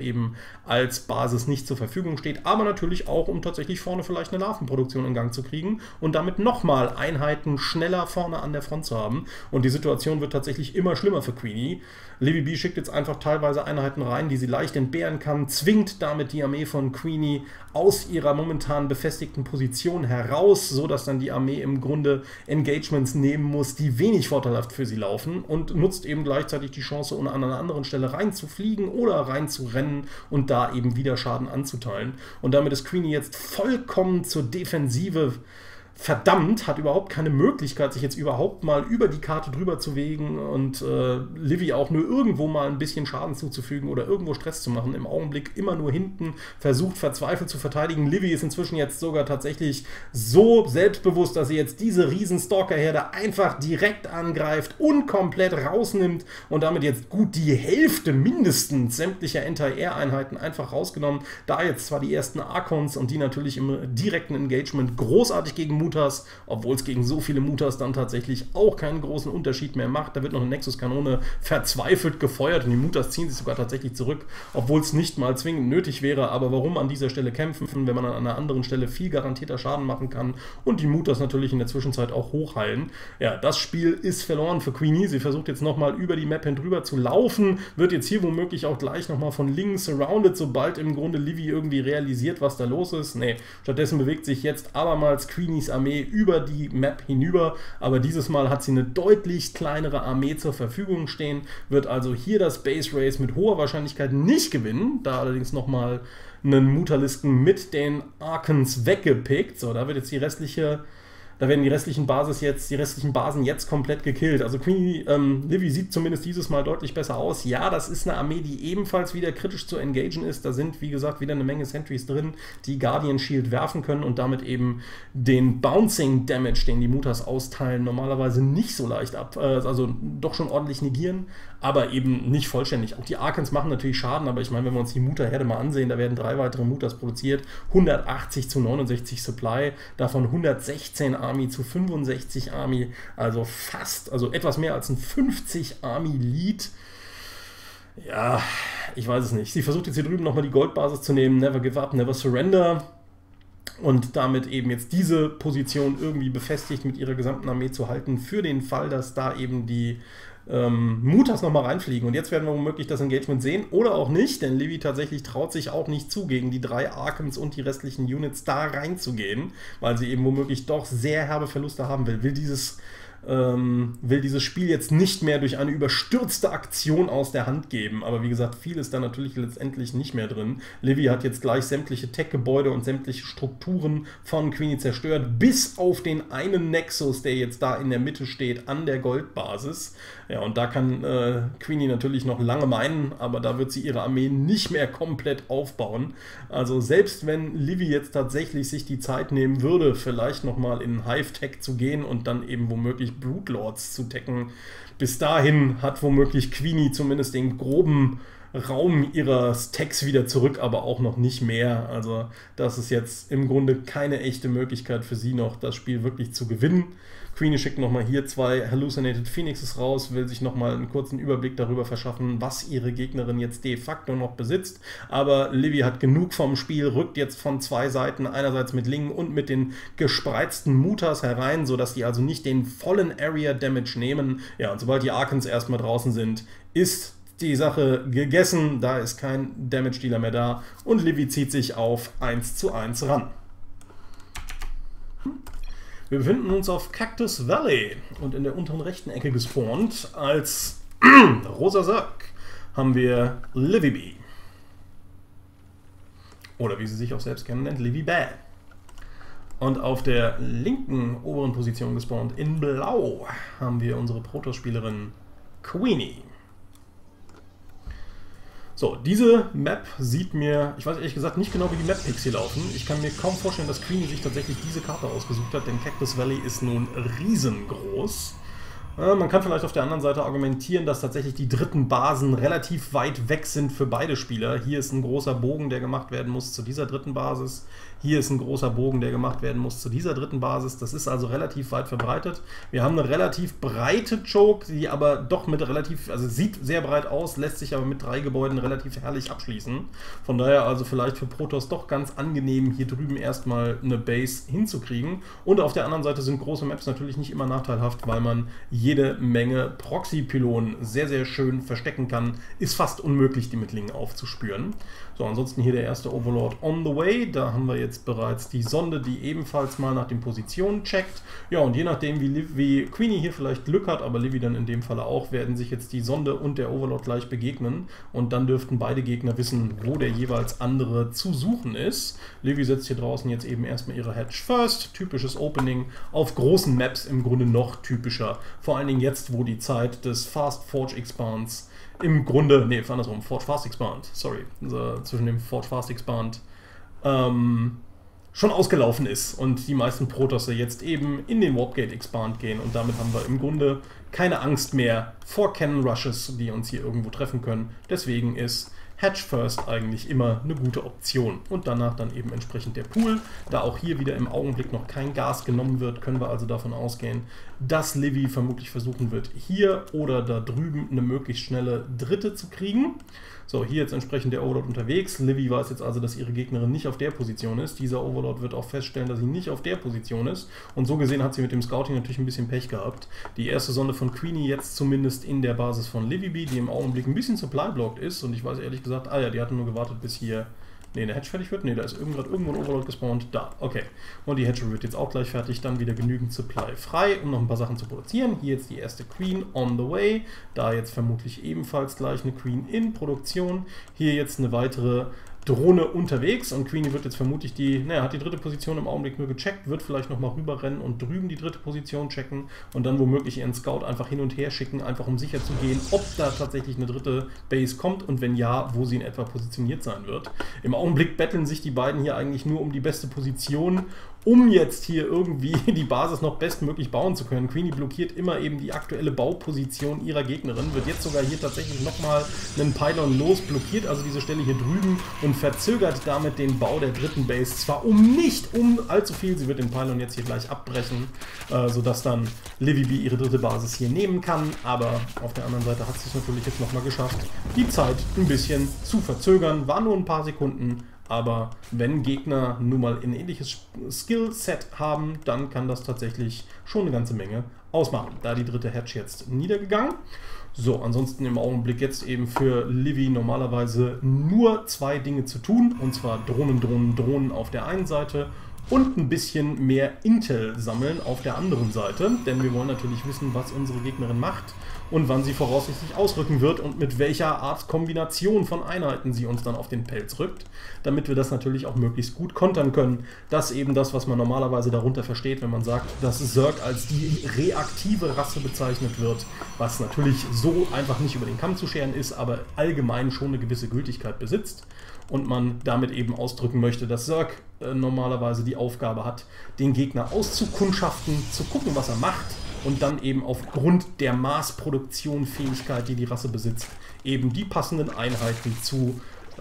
als Basis nicht zur Verfügung steht, aber natürlich auch, um tatsächlich vorne vielleicht eine Larvenproduktion in Gang zu kriegen und damit nochmal Einheiten schneller vorne an der Front zu haben. Und die Situation wird tatsächlich immer schlimmer für Queenie. Livy B schickt jetzt einfach teilweise Einheiten rein, die sie leicht entbehren kann, zwingt damit die Armee von Queenie aus ihrer momentan befestigten Position heraus, sodass dann die Armee im Grunde Engagements nehmen muss, die wenig vorteilhaft für sie laufen, und nutzt eben gleichzeitig die Chance, an einer anderen Stelle reinzufliegen oder reinzurennen und da eben wieder Schaden anzuteilen. Und damit ist Queenie jetzt vollkommen zur Defensive verdammt, hat überhaupt keine Möglichkeit, sich jetzt überhaupt mal über die Karte drüber zu bewegen und Livy auch nur irgendwo mal ein bisschen Schaden zuzufügen oder irgendwo Stress zu machen. Im Augenblick immer nur hinten, versucht verzweifelt zu verteidigen. Livy ist inzwischen jetzt sogar tatsächlich so selbstbewusst, dass sie jetzt diese riesen Stalker-Herde einfach direkt angreift und komplett rausnimmt und damit jetzt gut die Hälfte mindestens sämtlicher Anti-Air-Einheiten einfach rausgenommen. Da jetzt zwar die ersten Archons und die natürlich im direkten Engagement großartig gegen Mutas, obwohl es gegen so viele Mutas dann tatsächlich auch keinen großen Unterschied mehr macht. Da wird noch eine Nexus-Kanone verzweifelt gefeuert und die Mutas ziehen sich sogar tatsächlich zurück, obwohl es nicht mal zwingend nötig wäre. Aber warum an dieser Stelle kämpfen, wenn man an einer anderen Stelle viel garantierter Schaden machen kann und die Mutas natürlich in der Zwischenzeit auch hochheilen? Ja, das Spiel ist verloren für Queenie. Sie versucht jetzt nochmal über die Map hin drüber zu laufen, wird jetzt hier womöglich auch gleich nochmal von links surrounded, sobald im Grunde Livy irgendwie realisiert, was da los ist. Nee, stattdessen bewegt sich jetzt abermals Queenies Armee über die Map hinüber, aber dieses Mal hat sie eine deutlich kleinere Armee zur Verfügung stehen, wird also hier das Base Race mit hoher Wahrscheinlichkeit nicht gewinnen, da allerdings nochmal einen Mutalisken mit den Archons weggepickt. So, da wird jetzt da werden die restlichen Basen jetzt komplett gekillt. Also Livy sieht zumindest dieses Mal deutlich besser aus. Ja, das ist eine Armee, die ebenfalls wieder kritisch zu engagen ist. Da sind, wie gesagt, wieder eine Menge Sentries drin, die Guardian Shield werfen können und damit eben den Bouncing Damage, den die Mutas austeilen, normalerweise nicht so leicht also doch schon ordentlich negieren, aber eben nicht vollständig. Auch die Archons machen natürlich Schaden, aber ich meine, wenn wir uns die Muta-Herde mal ansehen, da werden 3 weitere Mutas produziert, 180 zu 69 Supply, davon 116 Army zu 65 Army, also etwas mehr als ein 50 Army Lead. Ja, ich weiß es nicht. Sie versucht jetzt hier drüben nochmal die Goldbasis zu nehmen, Never Give Up, Never Surrender, und damit eben jetzt diese Position irgendwie befestigt mit ihrer gesamten Armee zu halten, für den Fall, dass da eben die Mutas nochmal reinfliegen. Und jetzt werden wir womöglich das Engagement sehen oder auch nicht, denn Livy tatsächlich traut sich auch nicht zu, gegen die 3 Archons und die restlichen Units da reinzugehen, weil sie eben womöglich doch sehr herbe Verluste haben will. Will dieses Spiel jetzt nicht mehr durch eine überstürzte Aktion aus der Hand geben. Aber wie gesagt, viel ist da natürlich letztendlich nicht mehr drin. Livy hat jetzt gleich sämtliche Tech-Gebäude und sämtliche Strukturen von Queenie zerstört, bis auf den einen Nexus, der jetzt da in der Mitte steht, an der Goldbasis. Ja, und da kann Queenie natürlich noch lange meinen, aber da wird sie ihre Armee nicht mehr komplett aufbauen. Also selbst wenn Livy jetzt tatsächlich sich die Zeit nehmen würde, vielleicht nochmal in Hive-Tech zu gehen und dann eben womöglich Brood Lords zu tacken, bis dahin hat womöglich Queenie zumindest den groben Raum ihres Techs wieder zurück, aber auch noch nicht mehr. Also das ist jetzt im Grunde keine echte Möglichkeit für sie noch, das Spiel wirklich zu gewinnen. Queenie schickt nochmal hier 2 Hallucinated Phoenixes raus, will sich nochmal einen kurzen Überblick darüber verschaffen, was ihre Gegnerin jetzt de facto noch besitzt. Aber Livy hat genug vom Spiel, rückt jetzt von 2 Seiten, einerseits mit Lingen und mit den gespreizten Mutas herein, sodass die also nicht den vollen Area Damage nehmen. Ja, und sobald die Archons erstmal draußen sind, ist die Sache gegessen, da ist kein Damage-Dealer mehr da und Livy zieht sich auf 1:1 ran. Wir befinden uns auf Cactus Valley und in der unteren rechten Ecke gespawnt als Rosa Zerg haben wir Livy B. Oder wie sie sich auch selbst gerne nennt, Livy Bad. Und auf der linken oberen Position gespawnt in Blau haben wir unsere Protoss-Spielerin Queenie. So, diese Map sieht mir, ich weiß ehrlich gesagt nicht genau, wie die Map-Picks hier laufen. Ich kann mir kaum vorstellen, dass Queenie sich tatsächlich diese Karte ausgesucht hat, denn Cactus Valley ist nun riesengroß. Man kann vielleicht auf der anderen Seite argumentieren, dass tatsächlich die dritten Basen relativ weit weg sind für beide Spieler. Hier ist ein großer Bogen, der gemacht werden muss zu dieser dritten Basis. Hier ist ein großer Bogen, der gemacht werden muss zu dieser dritten Basis. Das ist also relativ weit verbreitet. Wir haben eine relativ breite Choke, die aber doch mit relativ, also sieht sehr breit aus, lässt sich aber mit 3 Gebäuden relativ herrlich abschließen. Von daher also vielleicht für Protoss doch ganz angenehm, hier drüben erstmal eine Base hinzukriegen. Und auf der anderen Seite sind große Maps natürlich nicht immer nachteilhaft, weil man jede Menge Proxy-Pylonen sehr, sehr schön verstecken kann. Ist fast unmöglich, die mit Lingen aufzuspüren. So, ansonsten hier der erste Overlord on the way. Da haben wir jetzt bereits die Sonde, die ebenfalls mal nach den Positionen checkt. Ja, und je nachdem, wie Queenie hier vielleicht Glück hat, aber Livy dann in dem Falle auch, werden sich jetzt die Sonde und der Overlord gleich begegnen. Und dann dürften beide Gegner wissen, wo der jeweils andere zu suchen ist. Livy setzt hier draußen jetzt eben erstmal ihre Hatch First. Typisches Opening. Auf großen Maps im Grunde noch typischer. Vor allen Dingen jetzt, wo die Zeit des Fast Forge Expands im Grunde, nee, andersrum, Forge Fast Expand, sorry, also zwischen dem Forge Fast Expand schon ausgelaufen ist und die meisten Protosse jetzt eben in den Warpgate Expand gehen und damit haben wir im Grunde keine Angst mehr vor Cannon Rushes, die uns hier irgendwo treffen können. Deswegen ist Hatch First eigentlich immer eine gute Option. Und danach dann eben entsprechend der Pool. Da auch hier wieder im Augenblick noch kein Gas genommen wird, können wir also davon ausgehen, dass Livy vermutlich versuchen wird, hier oder da drüben eine möglichst schnelle dritte zu kriegen. So, hier jetzt entsprechend der Overlord unterwegs. Livy weiß jetzt also, dass ihre Gegnerin nicht auf der Position ist. Dieser Overlord wird auch feststellen, dass sie nicht auf der Position ist. Und so gesehen hat sie mit dem Scouting natürlich ein bisschen Pech gehabt. Die erste Sonde von Queenie jetzt zumindest in der Basis von Livy, die im Augenblick ein bisschen supply-blocked ist. Und ich weiß ehrlich gesagt, ah ja, die hatten nur gewartet, bis hier eine Hatch fertig wird. Ne, da ist gerade irgendwo ein Overlord gespawnt. Da, okay. Und die Hatch wird jetzt auch gleich fertig. Dann wieder genügend Supply frei, um noch ein paar Sachen zu produzieren. Hier jetzt die erste Queen on the way. Da jetzt vermutlich ebenfalls gleich eine Queen in Produktion. Hier jetzt eine weitere Drohne unterwegs und Queenie wird jetzt vermutlich hat die dritte Position im Augenblick nur gecheckt, wird vielleicht nochmal rüberrennen und drüben die dritte Position checken und dann womöglich ihren Scout einfach hin und her schicken, einfach um sicher zu gehen, ob da tatsächlich eine dritte Base kommt und wenn ja, wo sie in etwa positioniert sein wird. Im Augenblick betteln sich die beiden hier eigentlich nur um die beste Position, um jetzt hier irgendwie die Basis noch bestmöglich bauen zu können. Queenie blockiert immer eben die aktuelle Bauposition ihrer Gegnerin, wird jetzt sogar hier tatsächlich nochmal einen Pylon los, blockiert also diese Stelle hier drüben und verzögert damit den Bau der dritten Base. Zwar nicht um allzu viel, sie wird den Pylon jetzt hier gleich abbrechen, sodass dann Livy B ihre dritte Basis hier nehmen kann, aber auf der anderen Seite hat sie es natürlich jetzt nochmal geschafft, die Zeit ein bisschen zu verzögern. War nur ein paar Sekunden, aber wenn Gegner nun mal ein ähnliches Skillset haben, dann kann das tatsächlich schon eine ganze Menge ausmachen. Da die dritte Hatch jetzt niedergegangen. So, ansonsten im Augenblick jetzt eben für Livy normalerweise nur 2 Dinge zu tun, und zwar Drohnen auf der einen Seite und ein bisschen mehr Intel sammeln auf der anderen Seite, denn wir wollen natürlich wissen, was unsere Gegnerin macht und wann sie voraussichtlich ausrücken wird und mit welcher Art Kombination von Einheiten sie uns dann auf den Pelz rückt, damit wir das natürlich auch möglichst gut kontern können. Das ist eben das, was man normalerweise darunter versteht, wenn man sagt, dass Zerg als die reaktive Rasse bezeichnet wird, was natürlich so einfach nicht über den Kamm zu scheren ist, aber allgemein schon eine gewisse Gültigkeit besitzt. Und man damit eben ausdrücken möchte, dass Zerg normalerweise die Aufgabe hat, den Gegner auszukundschaften, zu gucken, was er macht und dann eben aufgrund der Massproduktionsfähigkeit, die die Rasse besitzt, eben die passenden Einheiten zu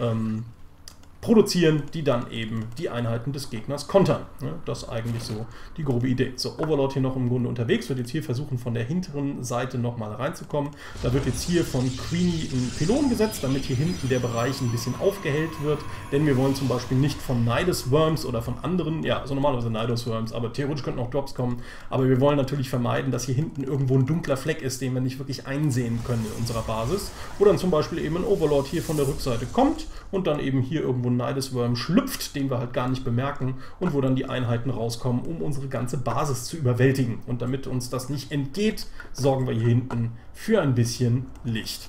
produzieren, die dann eben die Einheiten des Gegners kontern. Das ist eigentlich so die grobe Idee. So, Overlord hier noch im Grunde unterwegs, wird jetzt hier versuchen, von der hinteren Seite nochmal reinzukommen. Da wird jetzt hier von Queenie ein Pylon gesetzt, damit hier hinten der Bereich ein bisschen aufgehellt wird, denn wir wollen zum Beispiel nicht von Nidus Worms oder von anderen, ja, also normalerweise Nidus Worms, aber theoretisch könnten auch Drops kommen, aber wir wollen natürlich vermeiden, dass hier hinten irgendwo ein dunkler Fleck ist, den wir nicht wirklich einsehen können in unserer Basis, wo dann zum Beispiel eben ein Overlord hier von der Rückseite kommt und dann eben hier irgendwo ein Nidus Worm schlüpft, den wir halt gar nicht bemerken und wo dann die Einheiten rauskommen, um unsere ganze Basis zu überwältigen. Und damit uns das nicht entgeht, sorgen wir hier hinten für ein bisschen Licht.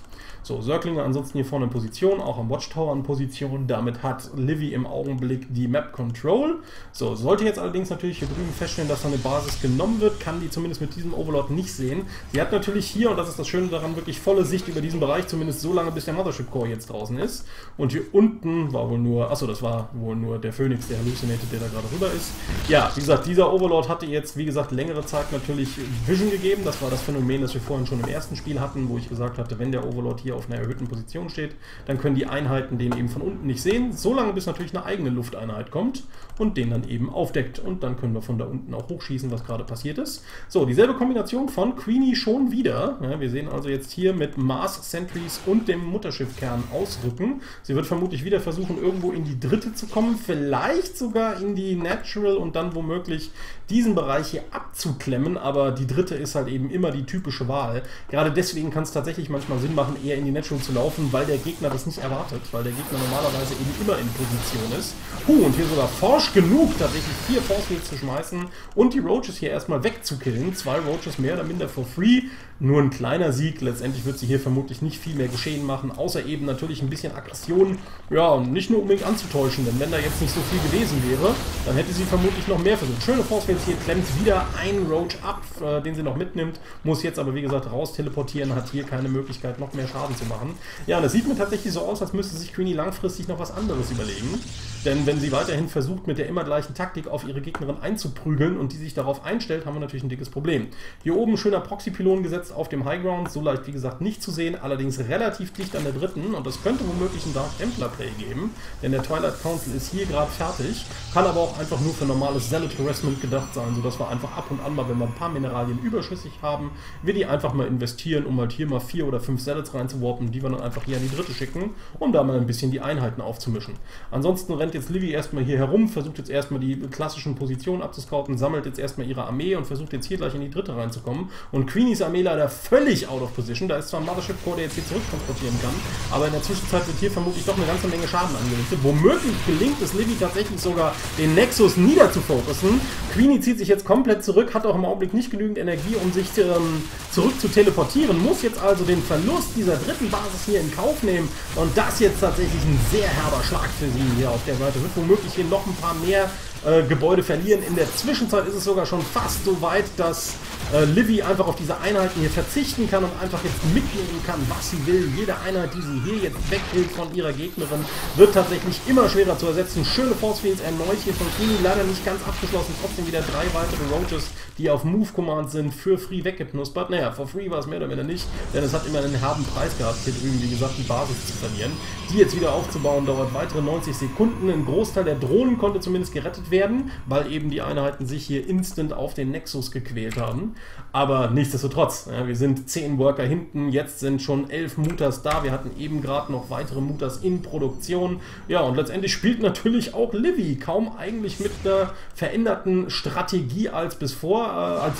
So, Zerglinge ansonsten hier vorne in Position, auch am Watchtower in Position. Damit hat Livy im Augenblick die Map Control. So, sollte jetzt allerdings natürlich hier drüben feststellen, dass da eine Basis genommen wird, kann die zumindest mit diesem Overlord nicht sehen. Sie hat natürlich hier, und das ist das Schöne daran, wirklich volle Sicht über diesen Bereich, zumindest so lange, bis der Mothership Core jetzt draußen ist. Und hier unten war wohl nur, achso, das war wohl nur der Phoenix, der Hallucinated, der da gerade rüber ist. Ja, wie gesagt, dieser Overlord hatte jetzt, wie gesagt, längere Zeit natürlich Vision gegeben. Das war das Phänomen, das wir vorhin schon im ersten Spiel hatten, wo ich gesagt hatte, wenn der Overlord hier auf einer erhöhten Position steht, dann können die Einheiten den eben von unten nicht sehen, solange bis natürlich eine eigene Lufteinheit kommt und den dann eben aufdeckt. Und dann können wir von da unten auch hochschießen, was gerade passiert ist. So, dieselbe Kombination von Queenie schon wieder. Ja, wir sehen also jetzt hier mit Mars Sentries und dem Mutterschiffkern ausrücken. Sie wird vermutlich wieder versuchen, irgendwo in die dritte zu kommen, vielleicht sogar in die Natural und dann womöglich diesen Bereich hier abzuklemmen, aber die dritte ist halt eben immer die typische Wahl. Gerade deswegen kann es tatsächlich manchmal Sinn machen, eher in die Natural zu laufen, weil der Gegner das nicht erwartet, weil der Gegner normalerweise eben immer in Position ist. Und hier sogar forsch genug, tatsächlich 4 Force Fields zu schmeißen und die Roaches hier erstmal wegzukillen. 2 Roaches mehr oder minder for free. Nur ein kleiner Sieg. Letztendlich wird sie hier vermutlich nicht viel mehr geschehen machen, außer eben natürlich ein bisschen Aggression. Ja, und nicht nur unbedingt anzutäuschen, denn wenn da jetzt nicht so viel gewesen wäre, dann hätte sie vermutlich noch mehr versucht. Schöne Force Fields hier, klemmt wieder ein Roach ab, den sie noch mitnimmt, muss jetzt aber wie gesagt raus teleportieren, hat hier keine Möglichkeit noch mehr Schaden zu machen. Ja, und das sieht mir tatsächlich so aus, als müsste sich Queenie langfristig noch was anderes überlegen. Denn wenn sie weiterhin versucht, mit der immer gleichen Taktik auf ihre Gegnerin einzuprügeln und die sich darauf einstellt, haben wir natürlich ein dickes Problem. Hier oben schöner Proxy-Pylon gesetzt auf dem Highground, so leicht wie gesagt nicht zu sehen, allerdings relativ dicht an der dritten und das könnte womöglich ein Dark Templar Play geben, denn der Twilight Council ist hier gerade fertig, kann aber auch einfach nur für normales Zealot Harassment gedacht sein, sodass wir einfach ab und an mal, wenn wir ein paar Mineralien überschüssig haben, wir die einfach mal investieren, um halt hier mal 4 oder 5 Zealots reinzuwarpen, die wir dann einfach hier an die dritte schicken, um da mal ein bisschen die Einheiten aufzumischen. Ansonsten rennt jetzt Livy erstmal hier herum, versucht jetzt erstmal die klassischen Positionen abzuscouten, sammelt jetzt erstmal ihre Armee und versucht jetzt hier gleich in die dritte reinzukommen. Und Queenies Armee leider völlig out of position. Da ist zwar ein Mothership Core, der jetzt hier zurücktransportieren kann, aber in der Zwischenzeit wird hier vermutlich doch eine ganze Menge Schaden angerichtet. Womöglich gelingt es Livy tatsächlich sogar, den Nexus niederzufokussen. Queenie zieht sich jetzt komplett zurück, hat auch im Augenblick nicht genügend Energie, um sich zurück zu teleportieren, muss jetzt also den Verlust dieser dritten Basis hier in Kauf nehmen und das jetzt tatsächlich ein sehr herber Schlag für sie hier auf der Seite. Wird womöglich hier noch ein paar mehr Gebäude verlieren. In der Zwischenzeit ist es sogar schon fast so weit, dass Livy einfach auf diese Einheiten hier verzichten kann und einfach jetzt mitnehmen kann, was sie will. Jede Einheit, die sie hier jetzt weghält von ihrer Gegnerin, wird tatsächlich immer schwerer zu ersetzen. Schöne Force Fields erneut hier von Queenie, leider nicht ganz abgeschlossen. Trotzdem wieder 3 weitere Roaches, die auf Move Command sind, für free weggeknuspert. Naja, for free war es mehr oder weniger nicht, denn es hat immer einen herben Preis gehabt, hier drüben, wie gesagt, die Basis zu verlieren. Die jetzt wieder aufzubauen, dauert weitere 90 Sekunden. Ein Großteil der Drohnen konnte zumindest gerettet werden, weil eben die Einheiten sich hier instant auf den Nexus gequält haben. Aber nichtsdestotrotz, ja, wir sind 10 Worker hinten, jetzt sind schon 11 Mutas da, wir hatten eben gerade noch weitere Mutas in Produktion. Ja, und letztendlich spielt natürlich auch Livy kaum eigentlich mit einer veränderten Strategie als zuvor.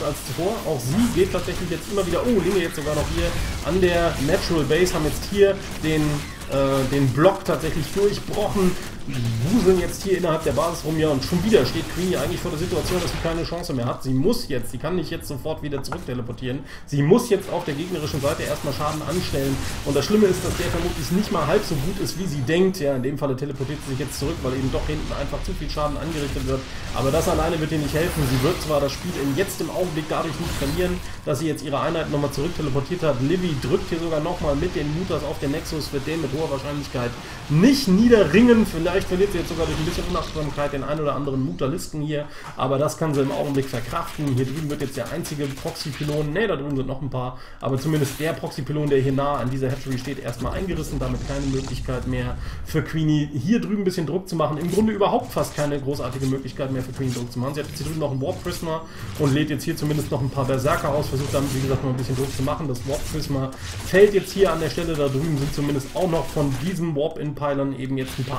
Auch sie geht tatsächlich jetzt immer wieder, oh, liegen wir jetzt sogar noch hier an der Natural Base, haben jetzt hier den Block tatsächlich durchbrochen, wuseln jetzt hier innerhalb der Basis rum, ja, und schon wieder steht Queenie eigentlich vor der Situation, dass sie keine Chance mehr hat. Sie muss jetzt, sie kann nicht jetzt sofort wieder zurück teleportieren, sie muss jetzt auf der gegnerischen Seite erstmal Schaden anstellen und das Schlimme ist, dass der vermutlich nicht mal halb so gut ist, wie sie denkt. Ja, in dem Falle teleportiert sie sich jetzt zurück, weil eben doch hinten einfach zu viel Schaden angerichtet wird, aber das alleine wird ihr nicht helfen. Sie wird zwar das Spiel jetzt im Augenblick dadurch nicht verlieren, dass sie jetzt ihre Einheiten nochmal zurück teleportiert hat. Livy drückt hier sogar nochmal mit den Mutas auf den Nexus, wird den mit hoher Wahrscheinlichkeit nicht niederringen. Vielleicht verliert sie jetzt sogar durch ein bisschen Unachtsamkeit den ein oder anderen Mutalisten hier, aber das kann sie im Augenblick verkraften. Hier drüben wird jetzt der einzige Proxy-Pylon, ne, da drüben sind noch ein paar, aber zumindest der Proxy-Pylon, der hier nah an dieser Hatchery steht, erstmal eingerissen, damit keine Möglichkeit mehr für Queenie hier drüben ein bisschen Druck zu machen. Im Grunde überhaupt fast keine großartige Möglichkeit mehr für Queenie Druck zu machen. Sie hat jetzt hier drüben noch einen Warp Prisma und lädt jetzt hier zumindest noch ein paar Berserker aus, versucht damit, wie gesagt, noch ein bisschen Druck zu machen. Das Warp Prisma fällt jetzt hier an der Stelle, da drüben sind zumindest auch noch von diesem Warp-In-Pylon eben jetzt ein paar Einheiten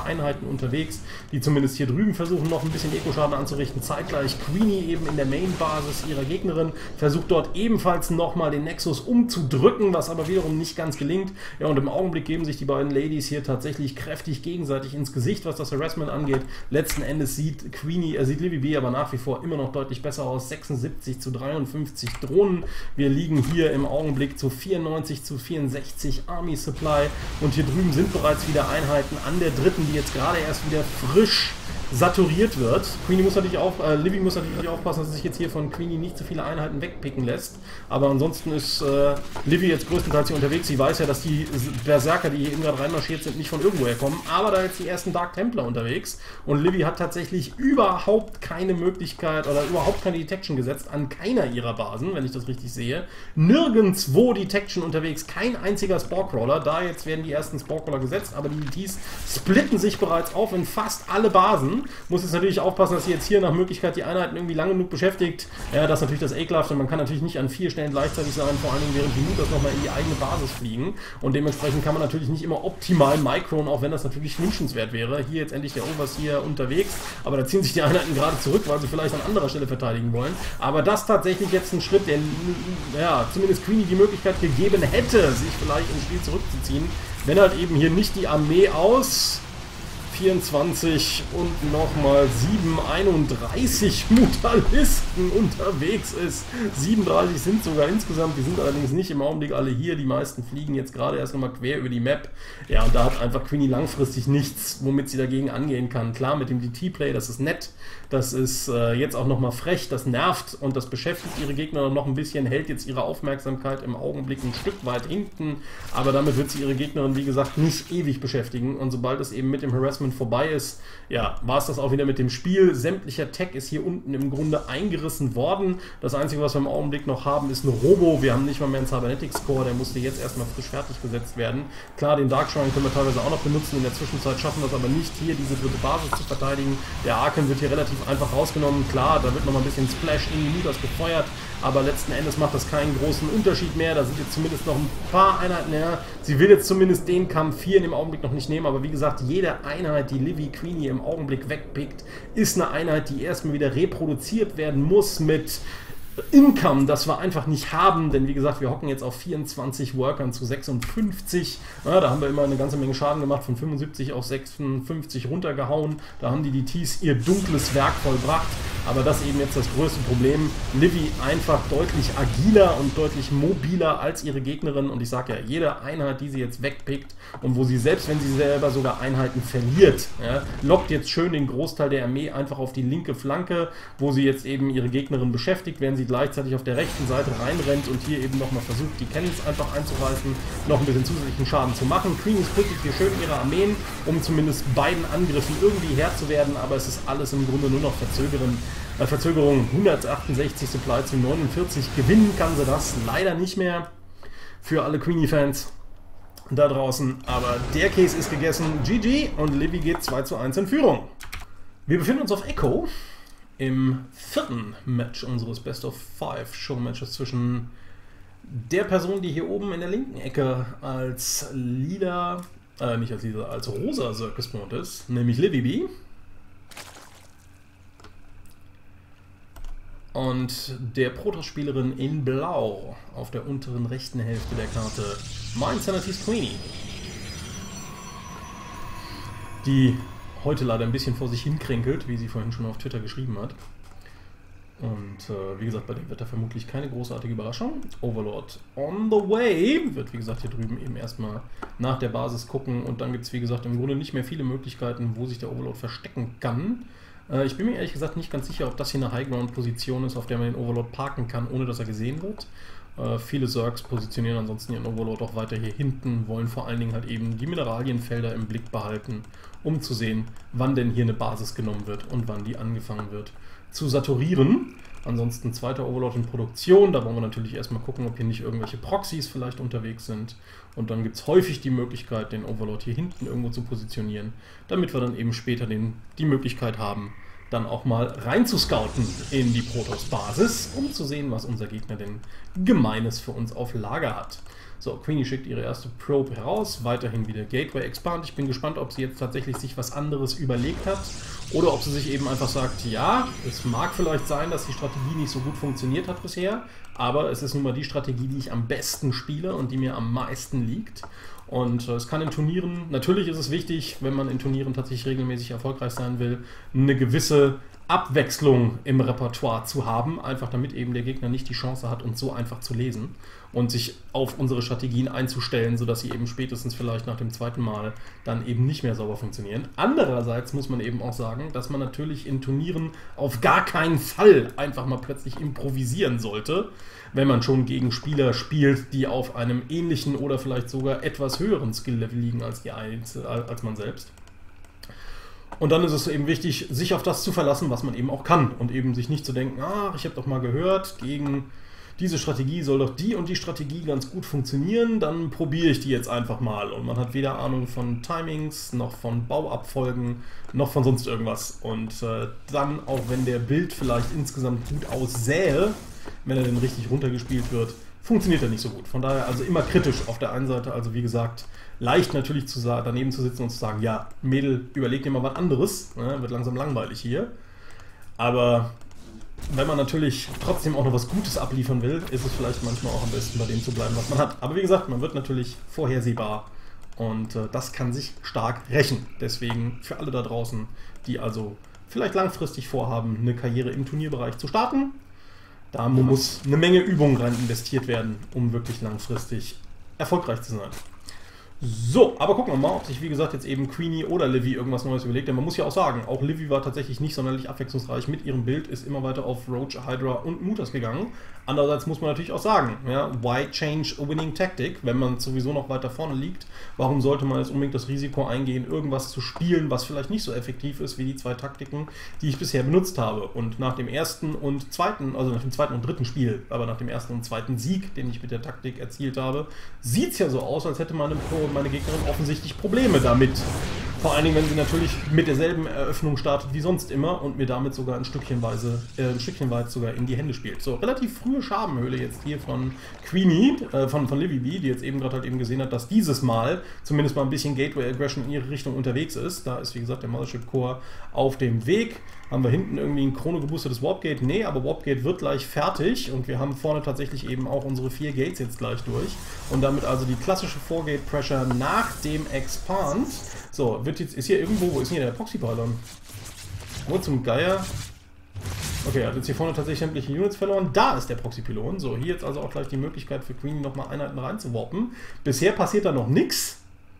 unterwegs, die zumindest hier drüben versuchen, noch ein bisschen Eco-Schaden anzurichten. Zeitgleich Queenie eben in der Main-Basis ihrer Gegnerin versucht dort ebenfalls nochmal den Nexus umzudrücken, was aber wiederum nicht ganz gelingt. Ja, und im Augenblick geben sich die beiden Ladies hier tatsächlich kräftig gegenseitig ins Gesicht, was das Harassment angeht. Letzten Endes sieht Livy B aber nach wie vor immer noch deutlich besser aus. 76 zu 53 Drohnen. Wir liegen hier im Augenblick zu 94 zu 64 Army Supply und hier drüben sind bereits wieder Einheiten an der dritten, die jetzt gerade erst wieder frisch saturiert wird. Livy muss natürlich aufpassen, dass sie sich jetzt hier von Queenie nicht zu viele Einheiten wegpicken lässt. Aber ansonsten ist Livy jetzt größtenteils hier unterwegs. Sie weiß ja, dass die Berserker, die hier eben gerade reinmarschiert sind, nicht von irgendwoher kommen. Aber da jetzt die ersten Dark Templar unterwegs. Und Livy hat tatsächlich überhaupt keine Möglichkeit oder überhaupt keine Detection gesetzt an keiner ihrer Basen, wenn ich das richtig sehe. Nirgendwo Detection unterwegs. Kein einziger Sporecrawler. Da jetzt werden die ersten Sporecrawler gesetzt, aber die DTs splitten sich bereits auf in fast alle Basen. Muss jetzt natürlich aufpassen, dass sie jetzt hier nach Möglichkeit die Einheiten irgendwie lang genug beschäftigt. Ja, das ist natürlich das Ekelhafte. Man kann natürlich nicht an 4 Stellen gleichzeitig sein, vor allen Dingen während die Mutas nochmal in die eigene Basis fliegen. Und dementsprechend kann man natürlich nicht immer optimal micron, auch wenn das natürlich wünschenswert wäre. Hier jetzt endlich der Overseer unterwegs, aber da ziehen sich die Einheiten gerade zurück, weil sie vielleicht an anderer Stelle verteidigen wollen. Aber das tatsächlich jetzt ein Schritt, der ja, zumindest Queenie die Möglichkeit gegeben hätte, sich vielleicht ins Spiel zurückzuziehen, wenn halt eben hier nicht die Armee aus 24 und nochmal 31 Mutalisten unterwegs ist. 37 sind sogar insgesamt, die sind allerdings nicht im Augenblick alle hier. Die meisten fliegen jetzt gerade erst nochmal quer über die Map. Ja, und da hat einfach Queenie langfristig nichts, womit sie dagegen angehen kann. Klar, mit dem DT-Play, das ist nett, das ist jetzt auch nochmal frech, das nervt und das beschäftigt ihre Gegner noch ein bisschen, hält jetzt ihre Aufmerksamkeit im Augenblick ein Stück weit hinten, aber damit wird sie ihre Gegnerin, wie gesagt, nicht ewig beschäftigen. Und sobald es eben mit dem Harassment vorbei ist, ja, war es das auch wieder mit dem Spiel. Sämtlicher Tech ist hier unten im Grunde eingerissen worden. Das Einzige, was wir im Augenblick noch haben, ist ein Robo. Wir haben nicht mal mehr einen Cybernetics Core, der musste jetzt erstmal frisch fertig gesetzt werden. Klar, den Dark Shrine können wir teilweise auch noch benutzen. In der Zwischenzeit schaffen wir es aber nicht, hier diese dritte Basis zu verteidigen. Der Arken wird hier relativ einfach rausgenommen. Klar, da wird nochmal ein bisschen Splash in die Mutas gefeuert, aber letzten Endes macht das keinen großen Unterschied mehr. Da sind jetzt zumindest noch ein paar Einheiten her. Sie will jetzt zumindest den Kampf hier in dem Augenblick noch nicht nehmen, aber wie gesagt, jede Einheit, die Livy Queenie im Augenblick wegpickt, ist eine Einheit, die erstmal wieder reproduziert werden muss mit Income, das wir einfach nicht haben, denn wie gesagt, wir hocken jetzt auf 24 Workern zu 56. Ja, da haben wir immer eine ganze Menge Schaden gemacht, von 75 auf 56 runtergehauen. Da haben die DTs ihr dunkles Werk vollbracht, aber das ist eben jetzt das größte Problem. Livy einfach deutlich agiler und deutlich mobiler als ihre Gegnerin und ich sage ja, jede Einheit, die sie jetzt wegpickt und wo sie selbst, wenn sie selber sogar Einheiten verliert, ja, lockt jetzt schön den Großteil der Armee einfach auf die linke Flanke, wo sie jetzt eben ihre Gegnerin beschäftigt, während sie gleichzeitig auf der rechten Seite reinrennt und hier eben nochmal versucht, die Cannons einfach einzureißen, noch ein bisschen zusätzlichen Schaden zu machen. Queenie splittet hier schön ihre Armeen, um zumindest beiden Angriffen irgendwie Herr zu werden, aber es ist alles im Grunde nur noch Verzögerung. 168 Supply zu 49. Gewinnen kann sie das leider nicht mehr für alle Queenie-Fans da draußen, aber der Case ist gegessen. GG und Livy geht 2:1 in Führung. Wir befinden uns auf Echo im 4. Match unseres Best of 5 Show-Matches zwischen der Person, die hier oben in der linken Ecke als als rosa Circus Point ist, nämlich Livy B. Und der Protoss-Spielerin in Blau auf der unteren rechten Hälfte der Karte, Mind Sanity's Queenie, die heute leider ein bisschen vor sich hinkränkelt, wie sie vorhin schon auf Twitter geschrieben hat. Und wie gesagt, bei dem Wetter vermutlich keine großartige Überraschung. Overlord on the way. Wird wie gesagt hier drüben eben erstmal nach der Basis gucken. Und dann gibt es wie gesagt im Grunde nicht mehr viele Möglichkeiten, wo sich der Overlord verstecken kann. Ich bin mir ehrlich gesagt nicht ganz sicher, ob das hier eine High-Ground-Position ist, auf der man den Overlord parken kann, ohne dass er gesehen wird. Viele Zergs positionieren ansonsten ihren Overlord auch weiter hier hinten, wollen vor allen Dingen halt eben die Mineralienfelder im Blick behalten, um zu sehen, wann denn hier eine Basis genommen wird und wann die angefangen wird zu saturieren. Ansonsten zweiter Overlord in Produktion, da wollen wir natürlich erstmal gucken, ob hier nicht irgendwelche Proxys vielleicht unterwegs sind. Und dann gibt es häufig die Möglichkeit, den Overlord hier hinten irgendwo zu positionieren, damit wir dann eben später die Möglichkeit haben, dann auch mal rein zu scouten in die Protoss-Basis, um zu sehen, was unser Gegner denn Gemeines für uns auf Lager hat. So, Queenie schickt ihre erste Probe heraus, weiterhin wieder Gateway Expand. Ich bin gespannt, ob sie jetzt tatsächlich sich was anderes überlegt hat oder ob sie sich eben einfach sagt, ja, es mag vielleicht sein, dass die Strategie nicht so gut funktioniert hat bisher, aber es ist nun mal die Strategie, die ich am besten spiele und die mir am meisten liegt. Und es kann in Turnieren, natürlich ist es wichtig, wenn man in Turnieren tatsächlich regelmäßig erfolgreich sein will, eine gewisse Abwechslung im Repertoire zu haben, einfach damit eben der Gegner nicht die Chance hat, uns so einfach zu lesen und sich auf unsere Strategien einzustellen, sodass sie eben spätestens vielleicht nach dem zweiten Mal dann eben nicht mehr sauber funktionieren. Andererseits muss man eben auch sagen, dass man natürlich in Turnieren auf gar keinen Fall einfach mal plötzlich improvisieren sollte, wenn man schon gegen Spieler spielt, die auf einem ähnlichen oder vielleicht sogar etwas höheren Skill-Level liegen als man selbst. Und dann ist es eben wichtig, sich auf das zu verlassen, was man eben auch kann und eben sich nicht zu denken, ach, ich habe doch mal gehört, gegen diese Strategie soll doch die und die Strategie ganz gut funktionieren, dann probiere ich die jetzt einfach mal. Und man hat weder Ahnung von Timings, noch von Bauabfolgen, noch von sonst irgendwas. Und dann, auch wenn der Bild vielleicht insgesamt gut aussähe, wenn er denn richtig runtergespielt wird, funktioniert er nicht so gut. Von daher also immer kritisch auf der einen Seite, also wie gesagt, leicht natürlich daneben zu sitzen und zu sagen, ja, Mädel, überleg dir mal was anderes, ne, wird langsam langweilig hier. Aber wenn man natürlich trotzdem auch noch was Gutes abliefern will, ist es vielleicht manchmal auch am besten, bei dem zu bleiben, was man hat. Aber wie gesagt, man wird natürlich vorhersehbar und das kann sich stark rächen. Deswegen für alle da draußen, die also vielleicht langfristig vorhaben, eine Karriere im Turnierbereich zu starten, da muss eine Menge Übung rein investiert werden, um wirklich langfristig erfolgreich zu sein. So, aber gucken wir mal, ob sich wie gesagt jetzt eben Queenie oder Livy irgendwas Neues überlegt. Denn man muss ja auch sagen, auch Livy war tatsächlich nicht sonderlich abwechslungsreich mit ihrem Bild, ist immer weiter auf Roach, Hydra und Mutas gegangen. Andererseits muss man natürlich auch sagen, ja, why change a winning tactic, wenn man sowieso noch weiter vorne liegt? Warum sollte man jetzt unbedingt das Risiko eingehen, irgendwas zu spielen, was vielleicht nicht so effektiv ist wie die zwei Taktiken, die ich bisher benutzt habe? Und nach dem ersten und zweiten, also nach dem zweiten und dritten Spiel, aber nach dem ersten und zweiten Sieg, den ich mit der Taktik erzielt habe, sieht es ja so aus, als hätte meine Gegnerin offensichtlich Probleme damit. Vor allen Dingen, wenn sie natürlich mit derselben Eröffnung startet wie sonst immer und mir damit sogar ein Stückchen weit sogar in die Hände spielt. So, relativ frühe Schabenhöhle jetzt hier von Queenie, von Livy B, die jetzt eben gerade halt eben gesehen hat, dass dieses Mal zumindest mal ein bisschen Gateway Aggression in ihre Richtung unterwegs ist. Da ist, wie gesagt, der Mothership Core auf dem Weg. Haben wir hinten irgendwie ein Chrono geboostetes Warpgate? Nee, aber Warpgate wird gleich fertig und wir haben vorne tatsächlich eben auch unsere 4 Gates jetzt gleich durch. Und damit also die klassische 4-Gate-Pressure nach dem Expand. So, ist hier irgendwo, wo ist denn hier der Proxy-Pylon? Wo zum Geier? Okay, er hat jetzt hier vorne tatsächlich sämtliche Units verloren. Da ist der Proxy-Pylon. So, hier jetzt also auch gleich die Möglichkeit für Queenie nochmal Einheiten reinzuwarpen. Bisher passiert da noch nichts.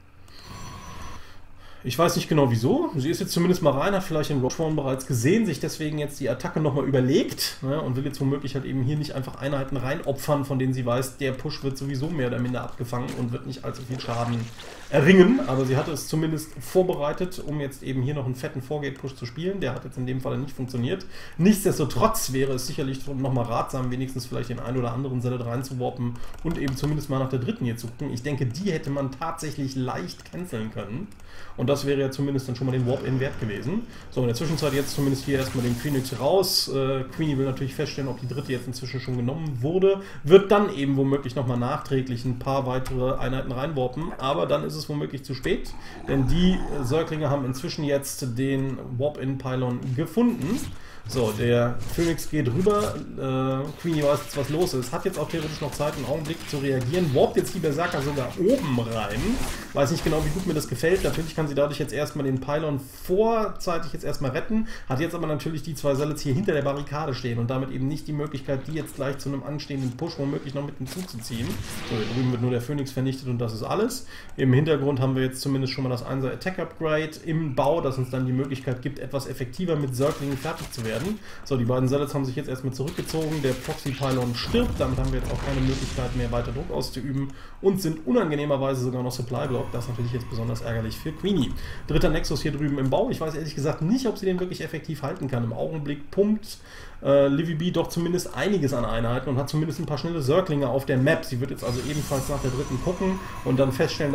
Ich weiß nicht genau wieso. Sie ist jetzt zumindest mal rein, hat vielleicht den Roach One bereits gesehen, sich deswegen jetzt die Attacke nochmal überlegt, ne, und will jetzt womöglich halt eben hier nicht einfach Einheiten reinopfern, von denen sie weiß, der Push wird sowieso mehr oder minder abgefangen und wird nicht allzu viel Schaden erringen. Aber sie hatte es zumindest vorbereitet, um jetzt eben hier noch einen fetten 4-Gate-Push zu spielen. Der hat jetzt in dem Fall nicht funktioniert. Nichtsdestotrotz wäre es sicherlich nochmal ratsam, wenigstens vielleicht den einen oder anderen Zealot reinzuwarpen und eben zumindest mal nach der dritten hier zu gucken. Ich denke, die hätte man tatsächlich leicht canceln können. Und das wäre ja zumindest dann schon mal den Warp-In wert gewesen. So, in der Zwischenzeit jetzt zumindest hier erstmal den Phoenix raus. Queenie will natürlich feststellen, ob die dritte jetzt inzwischen schon genommen wurde. Wird dann eben womöglich nochmal nachträglich ein paar weitere Einheiten reinwarpen. Aber dann ist es womöglich zu spät. Denn die Zerglinge haben inzwischen jetzt den Warp-In-Pylon gefunden. So, der Phoenix geht rüber, Queenie weiß jetzt, was los ist, hat jetzt auch theoretisch noch Zeit, einen Augenblick zu reagieren, warpt jetzt die Berserker sogar oben rein, weiß nicht genau, wie gut mir das gefällt, natürlich kann sie dadurch jetzt erstmal den Pylon vorzeitig jetzt erstmal retten, hat jetzt aber natürlich die zwei Zealots hier hinter der Barrikade stehen und damit eben nicht die Möglichkeit, die jetzt gleich zu einem anstehenden Push womöglich noch mit hinzuzuziehen. So, hier drüben wird nur der Phoenix vernichtet und das ist alles. Im Hintergrund haben wir jetzt zumindest schon mal das 1er Attack Upgrade im Bau, das uns dann die Möglichkeit gibt, etwas effektiver mit Zerglingen fertig zu werden. So, die beiden Zealots haben sich jetzt erstmal zurückgezogen, der Proxy-Pylon stirbt, damit haben wir jetzt auch keine Möglichkeit mehr weiter Druck auszuüben und sind unangenehmerweise sogar noch Supply-Block, das ist natürlich jetzt besonders ärgerlich für Queenie. Dritter Nexus hier drüben im Bau, ich weiß ehrlich gesagt nicht, ob sie den wirklich effektiv halten kann. Im Augenblick pumpt Livy B doch zumindest einiges an Einheiten und hat zumindest ein paar schnelle Zerglinge auf der Map. Sie wird jetzt also ebenfalls nach der dritten gucken und dann feststellen, dass da eine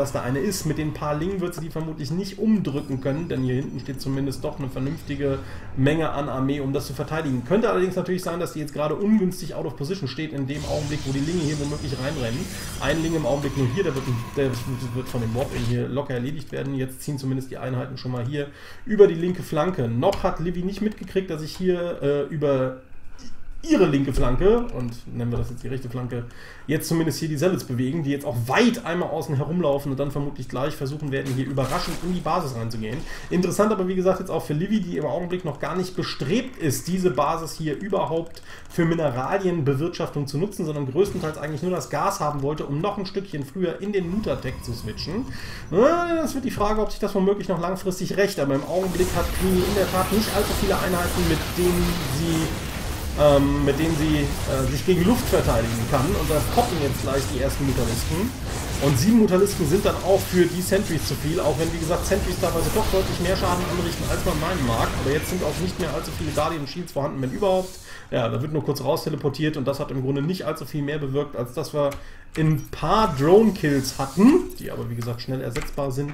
ist, mit den paar Lingen wird sie die vermutlich nicht umdrücken können, denn hier hinten steht zumindest doch eine vernünftige Menge an Armee, um das zu verteidigen. Könnte allerdings natürlich sein, dass die jetzt gerade ungünstig out of position steht, in dem Augenblick, wo die Linge hier womöglich reinrennen. Ein Ling im Augenblick nur hier, der wird von dem Mob hier locker erledigt werden. Jetzt ziehen zumindest die Einheiten schon mal hier über die linke Flanke. Noch hat Livy nicht mitgekriegt, dass ich hier über ihre linke Flanke, und nennen wir das jetzt die rechte Flanke, jetzt zumindest hier die Zealots bewegen, die jetzt auch weit einmal außen herumlaufen und dann vermutlich gleich versuchen werden, hier überraschend in die Basis reinzugehen. Interessant aber, wie gesagt, jetzt auch für Livy, die im Augenblick noch gar nicht bestrebt ist, diese Basis hier überhaupt für Mineralienbewirtschaftung zu nutzen, sondern größtenteils eigentlich nur das Gas haben wollte, um noch ein Stückchen früher in den Mutatech zu switchen. Das wird die Frage, ob sich das womöglich noch langfristig rächt, aber im Augenblick hat Queenie in der Tat nicht allzu viele Einheiten, mit denen sie sich gegen Luft verteidigen kann. Und da poppen jetzt gleich die ersten Mutalisten. Und 7 Mutalisten sind dann auch für die Sentries zu viel, auch wenn, wie gesagt, Sentries teilweise doch deutlich mehr Schaden anrichten, als man meinen mag. Aber jetzt sind auch nicht mehr allzu viele Guardian Shields vorhanden, wenn überhaupt. Ja, da wird nur kurz raus teleportiert und das hat im Grunde nicht allzu viel mehr bewirkt, als dass wir ein paar Drone-Kills hatten, die aber, wie gesagt, schnell ersetzbar sind.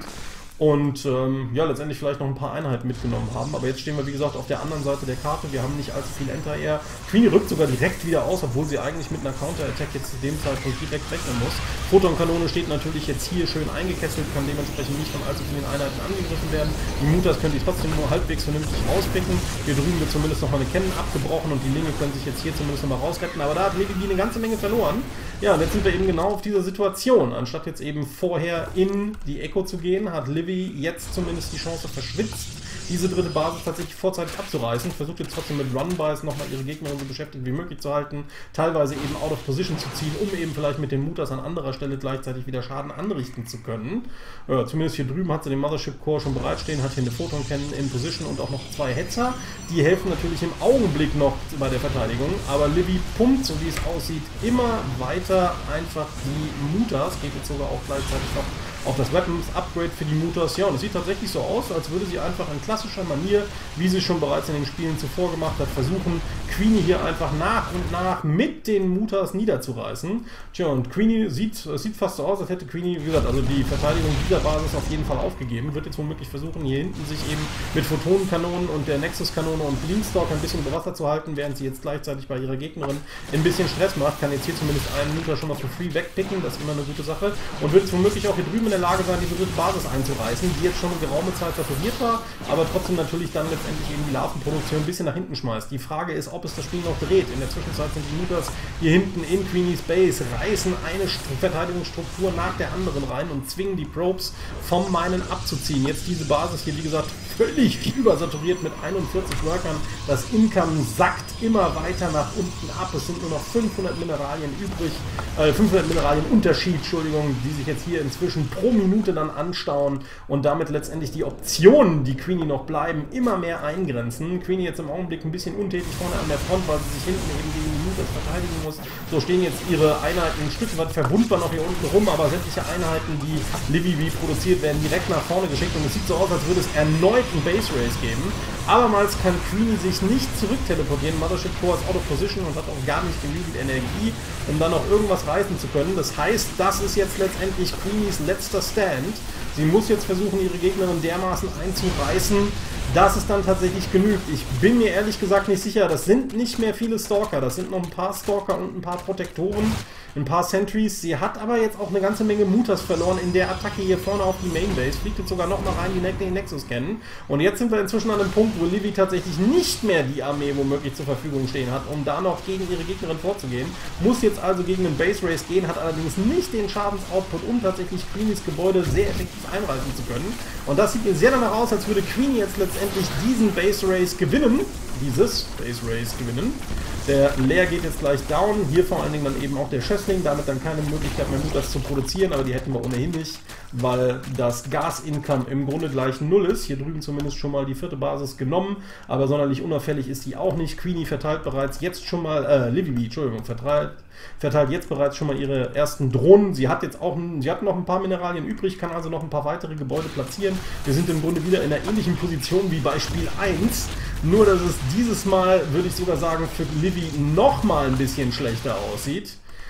Und ja, letztendlich vielleicht noch ein paar Einheiten mitgenommen haben. Aber jetzt stehen wir, wie gesagt, auf der anderen Seite der Karte. Wir haben nicht allzu viel Enter-Air. Queenie rückt sogar direkt wieder aus, obwohl sie eigentlich mit einer Counter-Attack jetzt zu dem Zeitpunkt direkt rechnen muss. Photon-Kanone steht natürlich jetzt hier schön eingekesselt, kann dementsprechend nicht von allzu vielen Einheiten angegriffen werden. Die Mutas können die trotzdem nur halbwegs vernünftig rauspicken. Hier drüben wird zumindest noch mal eine Cannon abgebrochen und die Linge können sich jetzt hier zumindest noch mal rausretten. Aber da hat Livy eine ganze Menge verloren. Ja, und jetzt sind wir eben genau auf dieser Situation. Anstatt jetzt eben vorher in die Echo zu gehen, hat Livy jetzt zumindest die Chance verschwitzt, diese dritte Basis tatsächlich vorzeitig abzureißen. Versucht jetzt trotzdem mit Run-Bys nochmal ihre Gegnerin so beschäftigt wie möglich zu halten, teilweise eben out of position zu ziehen, um eben vielleicht mit den Mutas an anderer Stelle gleichzeitig wieder Schaden anrichten zu können. Zumindest hier drüben hat sie den Mothership Core schon bereitstehen, hat hier eine Photon Cannon in Position und auch noch 2 Hetzer. Die helfen natürlich im Augenblick noch bei der Verteidigung, aber Livy pumpt, so wie es aussieht, immer weiter einfach die Mutas, geht jetzt sogar auch gleichzeitig noch auf das Weapons-Upgrade für die Mutas. Ja, und es sieht tatsächlich so aus, als würde sie einfach in klassischer Manier, wie sie schon bereits in den Spielen zuvor gemacht hat, versuchen, Queenie hier einfach nach und nach mit den Mutas niederzureißen. Tja, und Queenie sieht fast so aus, als hätte Queenie, wie gesagt, also die Verteidigung dieser Basis auf jeden Fall aufgegeben. Wird jetzt womöglich versuchen, hier hinten sich eben mit Photonenkanonen und der Nexus-Kanone und Beamstalk ein bisschen über Wasser zu halten, während sie jetzt gleichzeitig bei ihrer Gegnerin ein bisschen Stress macht. Kann jetzt hier zumindest einen Muta schon mal für free wegpicken, das ist immer eine gute Sache. Und wird jetzt womöglich auch hier drüben in der Lage sein, diese dritte Basis einzureißen, die jetzt schon eine geraume Zeit saturiert war, aber trotzdem natürlich dann letztendlich eben die Larvenproduktion ein bisschen nach hinten schmeißt. Die Frage ist, ob es das Spiel noch dreht. In der Zwischenzeit sind die Mutas hier hinten in Queenies Base, reißen eine Verteidigungsstruktur nach der anderen rein und zwingen die Probes vom Minen abzuziehen. Jetzt diese Basis hier, wie gesagt, völlig übersaturiert mit 41 Workern. Das Income sackt immer weiter nach unten ab. Es sind nur noch 500 Mineralien übrig, 500 Mineralien Unterschied, Entschuldigung, die sich jetzt hier inzwischen pro Minute dann anstauen und damit letztendlich die Optionen, die Queenie noch bleiben, immer mehr eingrenzen. Queenie jetzt im Augenblick ein bisschen untätig vorne an der Front, weil sie sich hinten eben gegen die Mutas verteidigen muss. So stehen jetzt ihre Einheiten ein Stück weit verwundbar noch hier unten rum, aber sämtliche Einheiten, die Livy produziert, werden direkt nach vorne geschickt und es sieht so aus, als würde es erneut einen Base Race geben. Abermals kann Queenie sich nicht zurück teleportieren. Mothership Core ist out of position und hat auch gar nicht genügend Energie, um dann noch irgendwas reißen zu können. Das heißt, das ist jetzt letztendlich Queenies letzter Stand. Sie muss jetzt versuchen, ihre Gegnerin dermaßen einzureißen, dass es dann tatsächlich genügt. Ich bin mir ehrlich gesagt nicht sicher, das sind nicht mehr viele Stalker, das sind noch ein paar Stalker und ein paar Protektoren, ein paar Sentries. Sie hat aber jetzt auch eine ganze Menge Mutas verloren in der Attacke hier vorne auf die Mainbase, fliegt jetzt sogar noch mal rein, die den Nexus kennen. Und jetzt sind wir inzwischen an einem Punkt, wo Livy tatsächlich nicht mehr die Armee womöglich zur Verfügung stehen hat, um da noch gegen ihre Gegnerin vorzugehen. Muss jetzt also gegen einen Base Race gehen, hat allerdings nicht den Schadensoutput, um tatsächlich Queenies Gebäude sehr effektiv einreißen zu können. Und das sieht mir sehr danach aus, als würde Queenie jetzt letztendlich diesen Base Race gewinnen. Der Leer geht jetzt gleich down. Hier vor allen Dingen dann eben auch der Schössling. Damit dann keine Möglichkeit mehr, Mutas zu produzieren. Aber die hätten wir ohnehin nicht, weil das Gas-Income im Grunde gleich 0 ist. Hier drüben zumindest schon mal die 4. Basis genommen. Aber sonderlich unauffällig ist die auch nicht. Queenie verteilt bereits jetzt schon mal, Livy, Entschuldigung, verteilt jetzt bereits schon mal ihre ersten Drohnen. Sie hat jetzt auch sie hat noch ein paar Mineralien übrig, kann also noch ein paar weitere Gebäude platzieren. Wir sind im Grunde wieder in einer ähnlichen Position wie bei Spiel 1. Nur, dass es dieses Mal, würde ich sogar sagen, für Livy noch mal ein bisschen schlechter aussieht.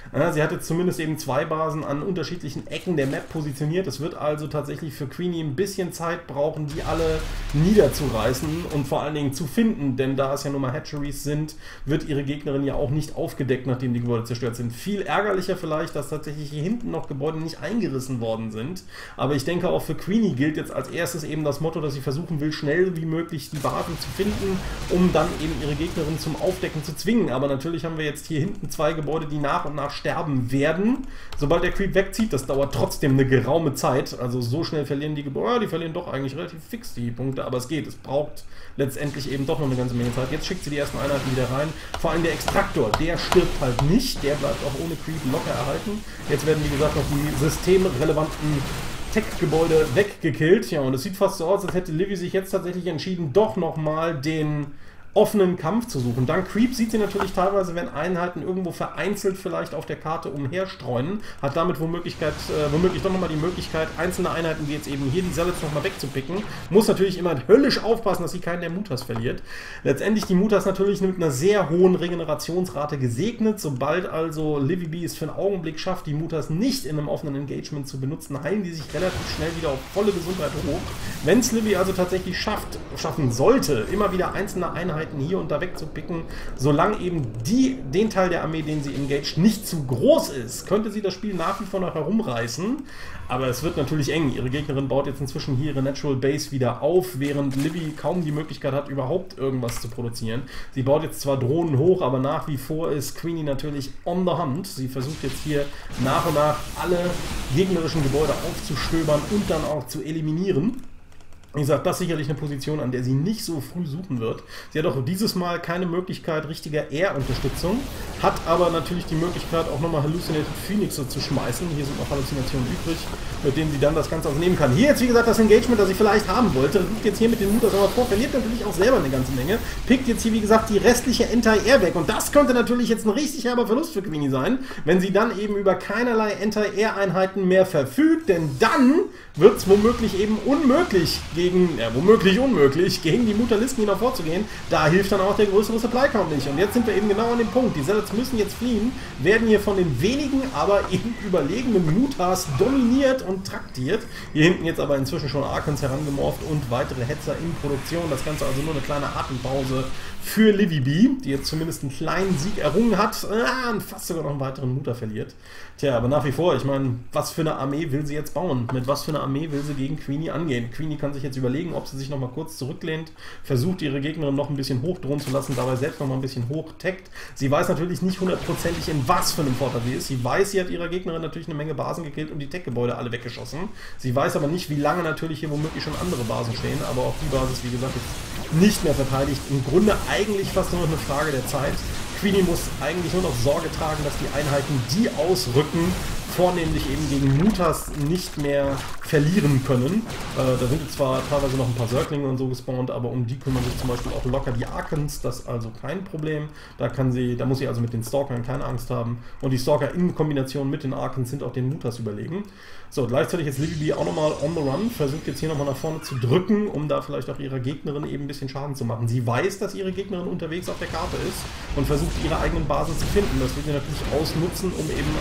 Sie hat jetzt zumindest eben 2 Basen an unterschiedlichen Ecken der Map positioniert. Es wird also tatsächlich für Queenie ein bisschen Zeit brauchen, die alle niederzureißen und vor allen Dingen zu finden, denn da es ja nun mal Hatcheries sind, wird ihre Gegnerin ja auch nicht aufgedeckt, nachdem die Gebäude zerstört sind. Viel ärgerlicher vielleicht, dass tatsächlich hier hinten noch Gebäude nicht eingerissen worden sind, aber ich denke auch für Queenie gilt jetzt als erstes eben das Motto, dass sie versuchen will, schnell wie möglich die Basen zu finden, um dann eben ihre Gegnerin zum Aufdecken zu zwingen. Aber natürlich haben wir jetzt hier hinten 2 Gebäude, die nach und nach sterben werden. Sobald der Creep wegzieht, das dauert trotzdem eine geraume Zeit, also so schnell verlieren die Gebäude, die verlieren doch eigentlich relativ fix die Punkte, aber es geht, es braucht letztendlich eben doch noch eine ganze Menge Zeit. Jetzt schickt sie die ersten Einheiten wieder rein. Vor allem der Extraktor, der stirbt halt nicht, der bleibt auch ohne Creep locker erhalten. Jetzt werden, wie gesagt, noch die systemrelevanten Tech-Gebäude weggekillt. Ja, und es sieht fast so aus, als hätte Livy sich jetzt tatsächlich entschieden, doch nochmal den offenen Kampf zu suchen. Dank Creep sieht sie natürlich teilweise, wenn Einheiten irgendwo vereinzelt vielleicht auf der Karte umherstreuen, hat damit womöglich doch nochmal die Möglichkeit, einzelne Einheiten, wie jetzt eben hier die Zealots nochmal wegzupicken. Muss natürlich immer höllisch aufpassen, dass sie keinen der Mutas verliert. Letztendlich die Mutas natürlich mit einer sehr hohen Regenerationsrate gesegnet. Sobald also Livy B es für einen Augenblick schafft, die Mutas nicht in einem offenen Engagement zu benutzen, heilen die sich relativ schnell wieder auf volle Gesundheit hoch. Wenn es Livy also tatsächlich schaffen sollte, immer wieder einzelne Einheiten hier und da wegzupicken, solange eben den Teil der Armee, den sie engaged, nicht zu groß ist, könnte sie das Spiel nach wie vor noch herumreißen. Aber es wird natürlich eng. Ihre Gegnerin baut jetzt inzwischen hier ihre Natural Base wieder auf, während Livy kaum die Möglichkeit hat, überhaupt irgendwas zu produzieren. Sie baut jetzt zwar Drohnen hoch, aber nach wie vor ist Queenie natürlich on the hunt. Sie versucht jetzt hier nach und nach alle gegnerischen Gebäude aufzustöbern und dann auch zu eliminieren. Wie gesagt, das ist sicherlich eine Position, an der sie nicht so früh suchen wird. Sie hat auch dieses Mal keine Möglichkeit richtiger Air-Unterstützung, hat aber natürlich die Möglichkeit, auch nochmal Hallucinated Phoenixe zu schmeißen. Hier sind noch Halluzinationen übrig, mit denen sie dann das Ganze nehmen kann. Hier jetzt, wie gesagt, das Engagement, das ich vielleicht haben wollte. Liegt jetzt hier mit den Mutas aber vor, verliert natürlich auch selber eine ganze Menge. Pickt jetzt hier, wie gesagt, die restliche Anti-Air weg. Und das könnte natürlich jetzt ein richtig herber Verlust für Queenie sein, wenn sie dann eben über keinerlei Anti-Air-Einheiten mehr verfügt. Denn dann wird es womöglich eben unmöglich womöglich unmöglich, gegen die Mutalisten hinauf vorzugehen. Da hilft dann auch der größere Supply Count nicht. Und jetzt sind wir eben genau an dem Punkt. Die Zealots müssen jetzt fliehen, werden hier von den wenigen, aber eben überlegenen Mutas dominiert und traktiert. Hier hinten jetzt aber inzwischen schon Archons herangemorpht und weitere Hetzer in Produktion. Das Ganze also nur eine kleine Atempause für Livy B, die jetzt zumindest einen kleinen Sieg errungen hat und fast sogar noch einen weiteren Muta verliert. Tja, aber nach wie vor, ich meine, was für eine Armee will sie jetzt bauen? Mit was für einer Armee will sie gegen Queenie angehen? Queenie kann sich jetzt überlegen, ob sie sich nochmal kurz zurücklehnt, versucht ihre Gegnerin noch ein bisschen hochdrohen zu lassen, dabei selbst nochmal ein bisschen hochtaggt. Sie weiß natürlich nicht hundertprozentig, in was für einem Vorteil sie ist. Sie weiß, sie hat ihrer Gegnerin natürlich eine Menge Basen gekillt und die Tech-Gebäude alle weggeschossen. Sie weiß aber nicht, wie lange natürlich hier womöglich schon andere Basen stehen, aber auch die Basis, wie gesagt, ist nicht mehr verteidigt. Im Grunde eigentlich fast nur noch eine Frage der Zeit. Queenie muss eigentlich nur noch Sorge tragen, dass die Einheiten, die ausrücken, vornehmlich eben gegen Mutas nicht mehr verlieren können. Da sind jetzt zwar teilweise noch ein paar Zerglinge und so gespawnt, aber um die kümmern sich zum Beispiel auch locker die Archons, das ist also kein Problem. Da muss sie also mit den Stalkern keine Angst haben. Und die Stalker in Kombination mit den Archons sind auch den Mutas überlegen. So, gleichzeitig jetzt Livy B auch nochmal on the run, versucht jetzt hier nochmal nach vorne zu drücken, um da vielleicht auch ihrer Gegnerin eben ein bisschen Schaden zu machen. Sie weiß, dass ihre Gegnerin unterwegs auf der Karte ist und versucht ihre eigenen Basen zu finden. Das wird sie natürlich ausnutzen,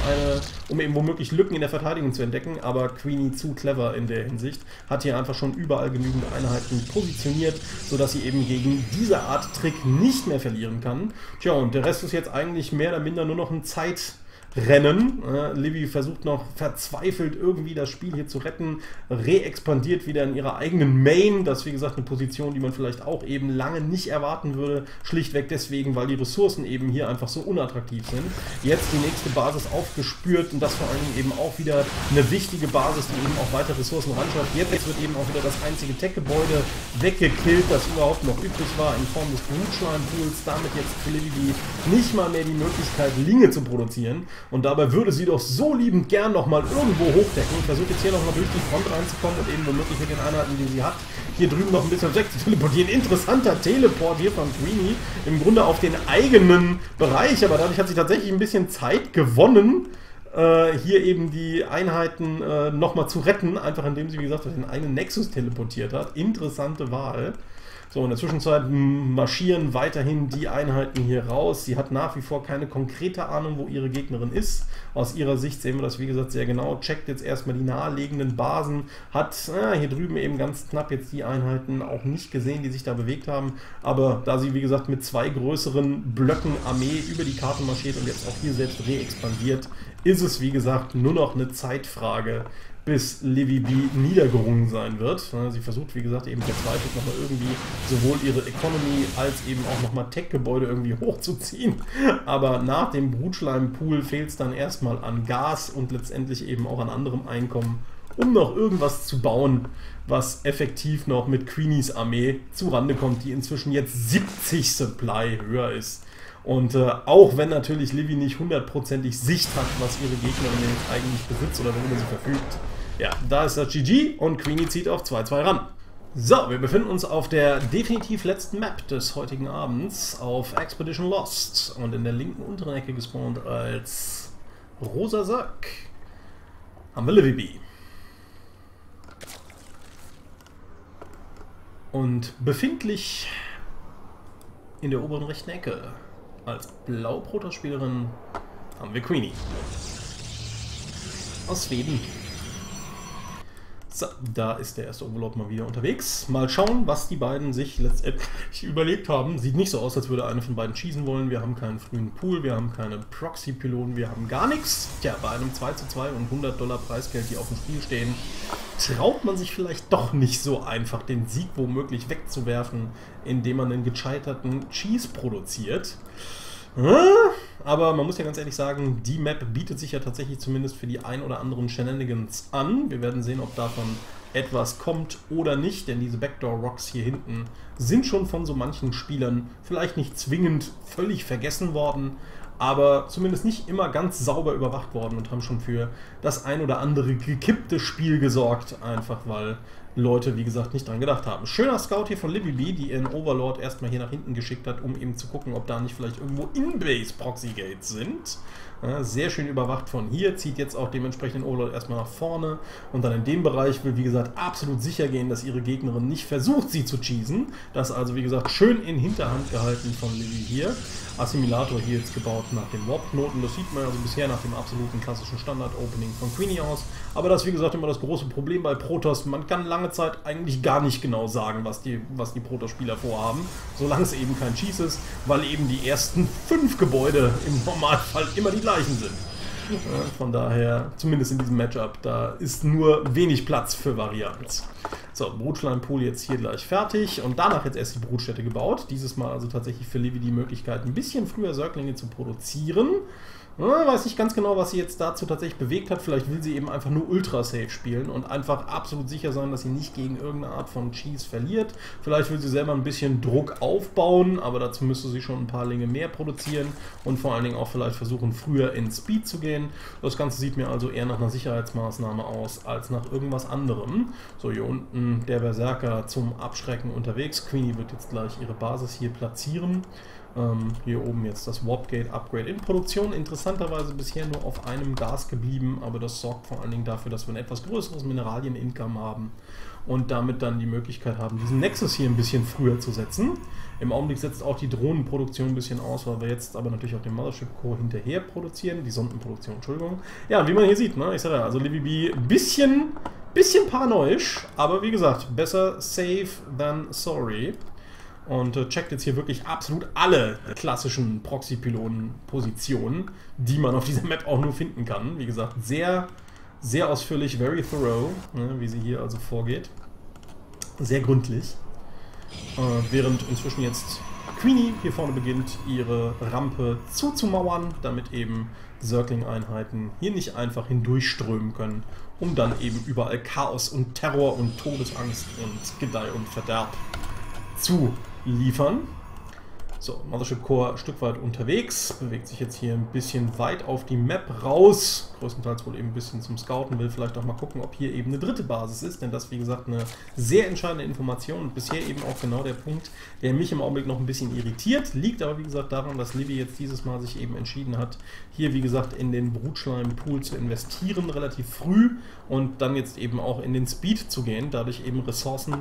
um eben womöglich Lücken in der Verteidigung zu entdecken, aber Queenie zu clever in der Hinsicht, hat hier einfach schon überall genügend Einheiten positioniert, sodass sie eben gegen diese Art Trick nicht mehr verlieren kann. Tja, und der Rest ist jetzt eigentlich mehr oder minder nur noch ein Zeitrennen. Livy versucht noch verzweifelt irgendwie das Spiel hier zu retten, re-expandiert wieder in ihrer eigenen Main. Das ist wie gesagt eine Position, die man vielleicht auch eben lange nicht erwarten würde, schlichtweg deswegen, weil die Ressourcen eben hier einfach so unattraktiv sind. Jetzt die nächste Basis aufgespürt und das vor allen Dingen eben auch wieder eine wichtige Basis, die eben auch weitere Ressourcen ranschafft. Jetzt wird eben auch wieder das einzige Tech-Gebäude weggekillt, das überhaupt noch übrig war in Form des Brutschleim-Pools. Damit jetzt für Livy nicht mal mehr die Möglichkeit, Linge zu produzieren. Und dabei würde sie doch so liebend gern nochmal irgendwo hochdecken. Ich versuche jetzt hier nochmal durch die Front reinzukommen und eben womöglich mit den Einheiten, die sie hat, hier drüben noch ein bisschen weg zu teleportieren. Interessanter Teleport hier von Queenie. Im Grunde auf den eigenen Bereich, aber dadurch hat sie tatsächlich ein bisschen Zeit gewonnen. hier eben die Einheiten nochmal zu retten, einfach indem sie, wie gesagt, den einen Nexus teleportiert hat. Interessante Wahl. So, in der Zwischenzeit marschieren weiterhin die Einheiten hier raus. Sie hat nach wie vor keine konkrete Ahnung, wo ihre Gegnerin ist. Aus ihrer Sicht sehen wir das, wie gesagt, sehr genau. Checkt jetzt erstmal die nahelegenden Basen. Hat hier drüben eben ganz knapp jetzt die Einheiten auch nicht gesehen, die sich da bewegt haben. Aber da sie, wie gesagt, mit 2 größeren Blöcken Armee über die Karte marschiert und jetzt auch hier selbst re-expandiert, ist es, wie gesagt, nur noch eine Zeitfrage, bis Livy B niedergerungen sein wird. Sie versucht, wie gesagt, eben verzweifelt nochmal irgendwie sowohl ihre Economy als eben auch nochmal Tech-Gebäude irgendwie hochzuziehen. Aber nach dem Brutschleim-Pool fehlt es dann erstmal an Gas und letztendlich eben auch an anderem Einkommen, um noch irgendwas zu bauen, was effektiv noch mit Queenies Armee zurande kommt, die inzwischen jetzt 70 Supply höher ist. Und auch wenn natürlich Livy nicht hundertprozentig Sicht hat, was ihre Gegnerin eigentlich besitzt oder worüber sie verfügt, ja, da ist das GG und Queenie zieht auf 2-2 ran. So, wir befinden uns auf der definitiv letzten Map des heutigen Abends auf Expedition Lost und in der linken unteren Ecke gespawnt als Rosa Sack haben wir Livy B. Und befindlich in der oberen rechten Ecke als Blau-Protoss-Spielerin haben wir Queenie aus Schweden. So, da ist der erste Overlord mal wieder unterwegs. Mal schauen, was die beiden sich letztendlich überlegt haben. Sieht nicht so aus, als würde eine von beiden schießen wollen. Wir haben keinen frühen Pool, wir haben keine Proxy-Pylonen, wir haben gar nichts. Tja, bei einem 2:2 und $100 Preisgeld, die auf dem Spiel stehen, traut man sich vielleicht doch nicht so einfach, den Sieg womöglich wegzuwerfen, indem man einen gescheiterten Cheese produziert. Aber man muss ja ganz ehrlich sagen, die Map bietet sich ja tatsächlich zumindest für die ein oder anderen Shenanigans an. Wir werden sehen, ob davon etwas kommt oder nicht, denn diese Backdoor-Rocks hier hinten sind schon von so manchen Spielern vielleicht nicht zwingend völlig vergessen worden, aber zumindest nicht immer ganz sauber überwacht worden und haben schon für das ein oder andere gekippte Spiel gesorgt, einfach weil Leute, wie gesagt, nicht dran gedacht haben. Schöner Scout hier von Livy B, die ihren Overlord erstmal hier nach hinten geschickt hat, um eben zu gucken, ob da nicht vielleicht irgendwo In-Base Proxy-Gates sind. Ja, sehr schön überwacht von hier, zieht jetzt auch dementsprechend den Overlord erstmal nach vorne und dann in dem Bereich will, wie gesagt, absolut sicher gehen, dass ihre Gegnerin nicht versucht, sie zu cheesen. Das also, wie gesagt, schön in Hinterhand gehalten von Livy hier. Assimilator hier jetzt gebaut nach dem Warp-Knoten. Das sieht man also bisher nach dem absoluten klassischen Standard-Opening von Queenie aus. Aber das ist, wie gesagt, immer das große Problem bei Protoss. Man kann lange Zeit eigentlich gar nicht genau sagen, was die Protoss-Spieler vorhaben, solange es eben kein Cheese ist, weil eben die ersten 5 Gebäude im Normalfall immer die gleichen sind. Von daher, zumindest in diesem Matchup, da ist nur wenig Platz für Varianz. So, Brutschleimpool jetzt hier gleich fertig und danach jetzt erst die Brutstätte gebaut. Dieses Mal also tatsächlich für Livy die Möglichkeit, ein bisschen früher Zerglinge zu produzieren. Weiß nicht ganz genau, was sie jetzt dazu tatsächlich bewegt hat. Vielleicht will sie eben einfach nur Ultra-Safe spielen und einfach absolut sicher sein, dass sie nicht gegen irgendeine Art von Cheese verliert. Vielleicht will sie selber ein bisschen Druck aufbauen, aber dazu müsste sie schon ein paar Linge mehr produzieren und vor allen Dingen auch vielleicht versuchen, früher in Speed zu gehen. Das Ganze sieht mir also eher nach einer Sicherheitsmaßnahme aus, als nach irgendwas anderem. So, hier unten der Berserker zum Abschrecken unterwegs. Queenie wird jetzt gleich ihre Basis hier platzieren. Hier oben jetzt das Warpgate Upgrade in Produktion. Interessanterweise bisher nur auf einem Gas geblieben, aber das sorgt vor allen Dingen dafür, dass wir ein etwas größeres Mineralien-Income haben und damit dann die Möglichkeit haben, diesen Nexus hier ein bisschen früher zu setzen. Im Augenblick setzt auch die Drohnenproduktion ein bisschen aus, weil wir jetzt aber natürlich auch den Mothership Core hinterher produzieren, die Sondenproduktion, Entschuldigung. Ja, wie man hier sieht, ne, ich sage ja, also Livy B bisschen paranoisch, aber wie gesagt, besser safe than sorry. Und checkt jetzt hier wirklich absolut alle klassischen Proxy-Pylonen-Positionen, die man auf dieser Map auch nur finden kann. Wie gesagt, sehr, sehr ausführlich, very thorough, ne, wie sie hier also vorgeht. Sehr gründlich. Während inzwischen jetzt Queenie hier vorne beginnt, ihre Rampe zuzumauern, damit eben Zergling-Einheiten hier nicht einfach hindurchströmen können, um dann eben überall Chaos und Terror und Todesangst und Gedeih und Verderb zu liefern. So, Mothership Core ein Stück weit unterwegs, bewegt sich jetzt hier ein bisschen weit auf die Map raus, größtenteils wohl eben ein bisschen zum Scouten, will vielleicht auch mal gucken, ob hier eben eine dritte Basis ist, denn das, wie gesagt, eine sehr entscheidende Information und bisher eben auch genau der Punkt, der mich im Augenblick noch ein bisschen irritiert, liegt aber, wie gesagt, daran, dass Livy jetzt dieses Mal sich eben entschieden hat, hier, wie gesagt, in den Brutschleim-Pool zu investieren, relativ früh und dann jetzt eben auch in den Speed zu gehen, dadurch eben Ressourcen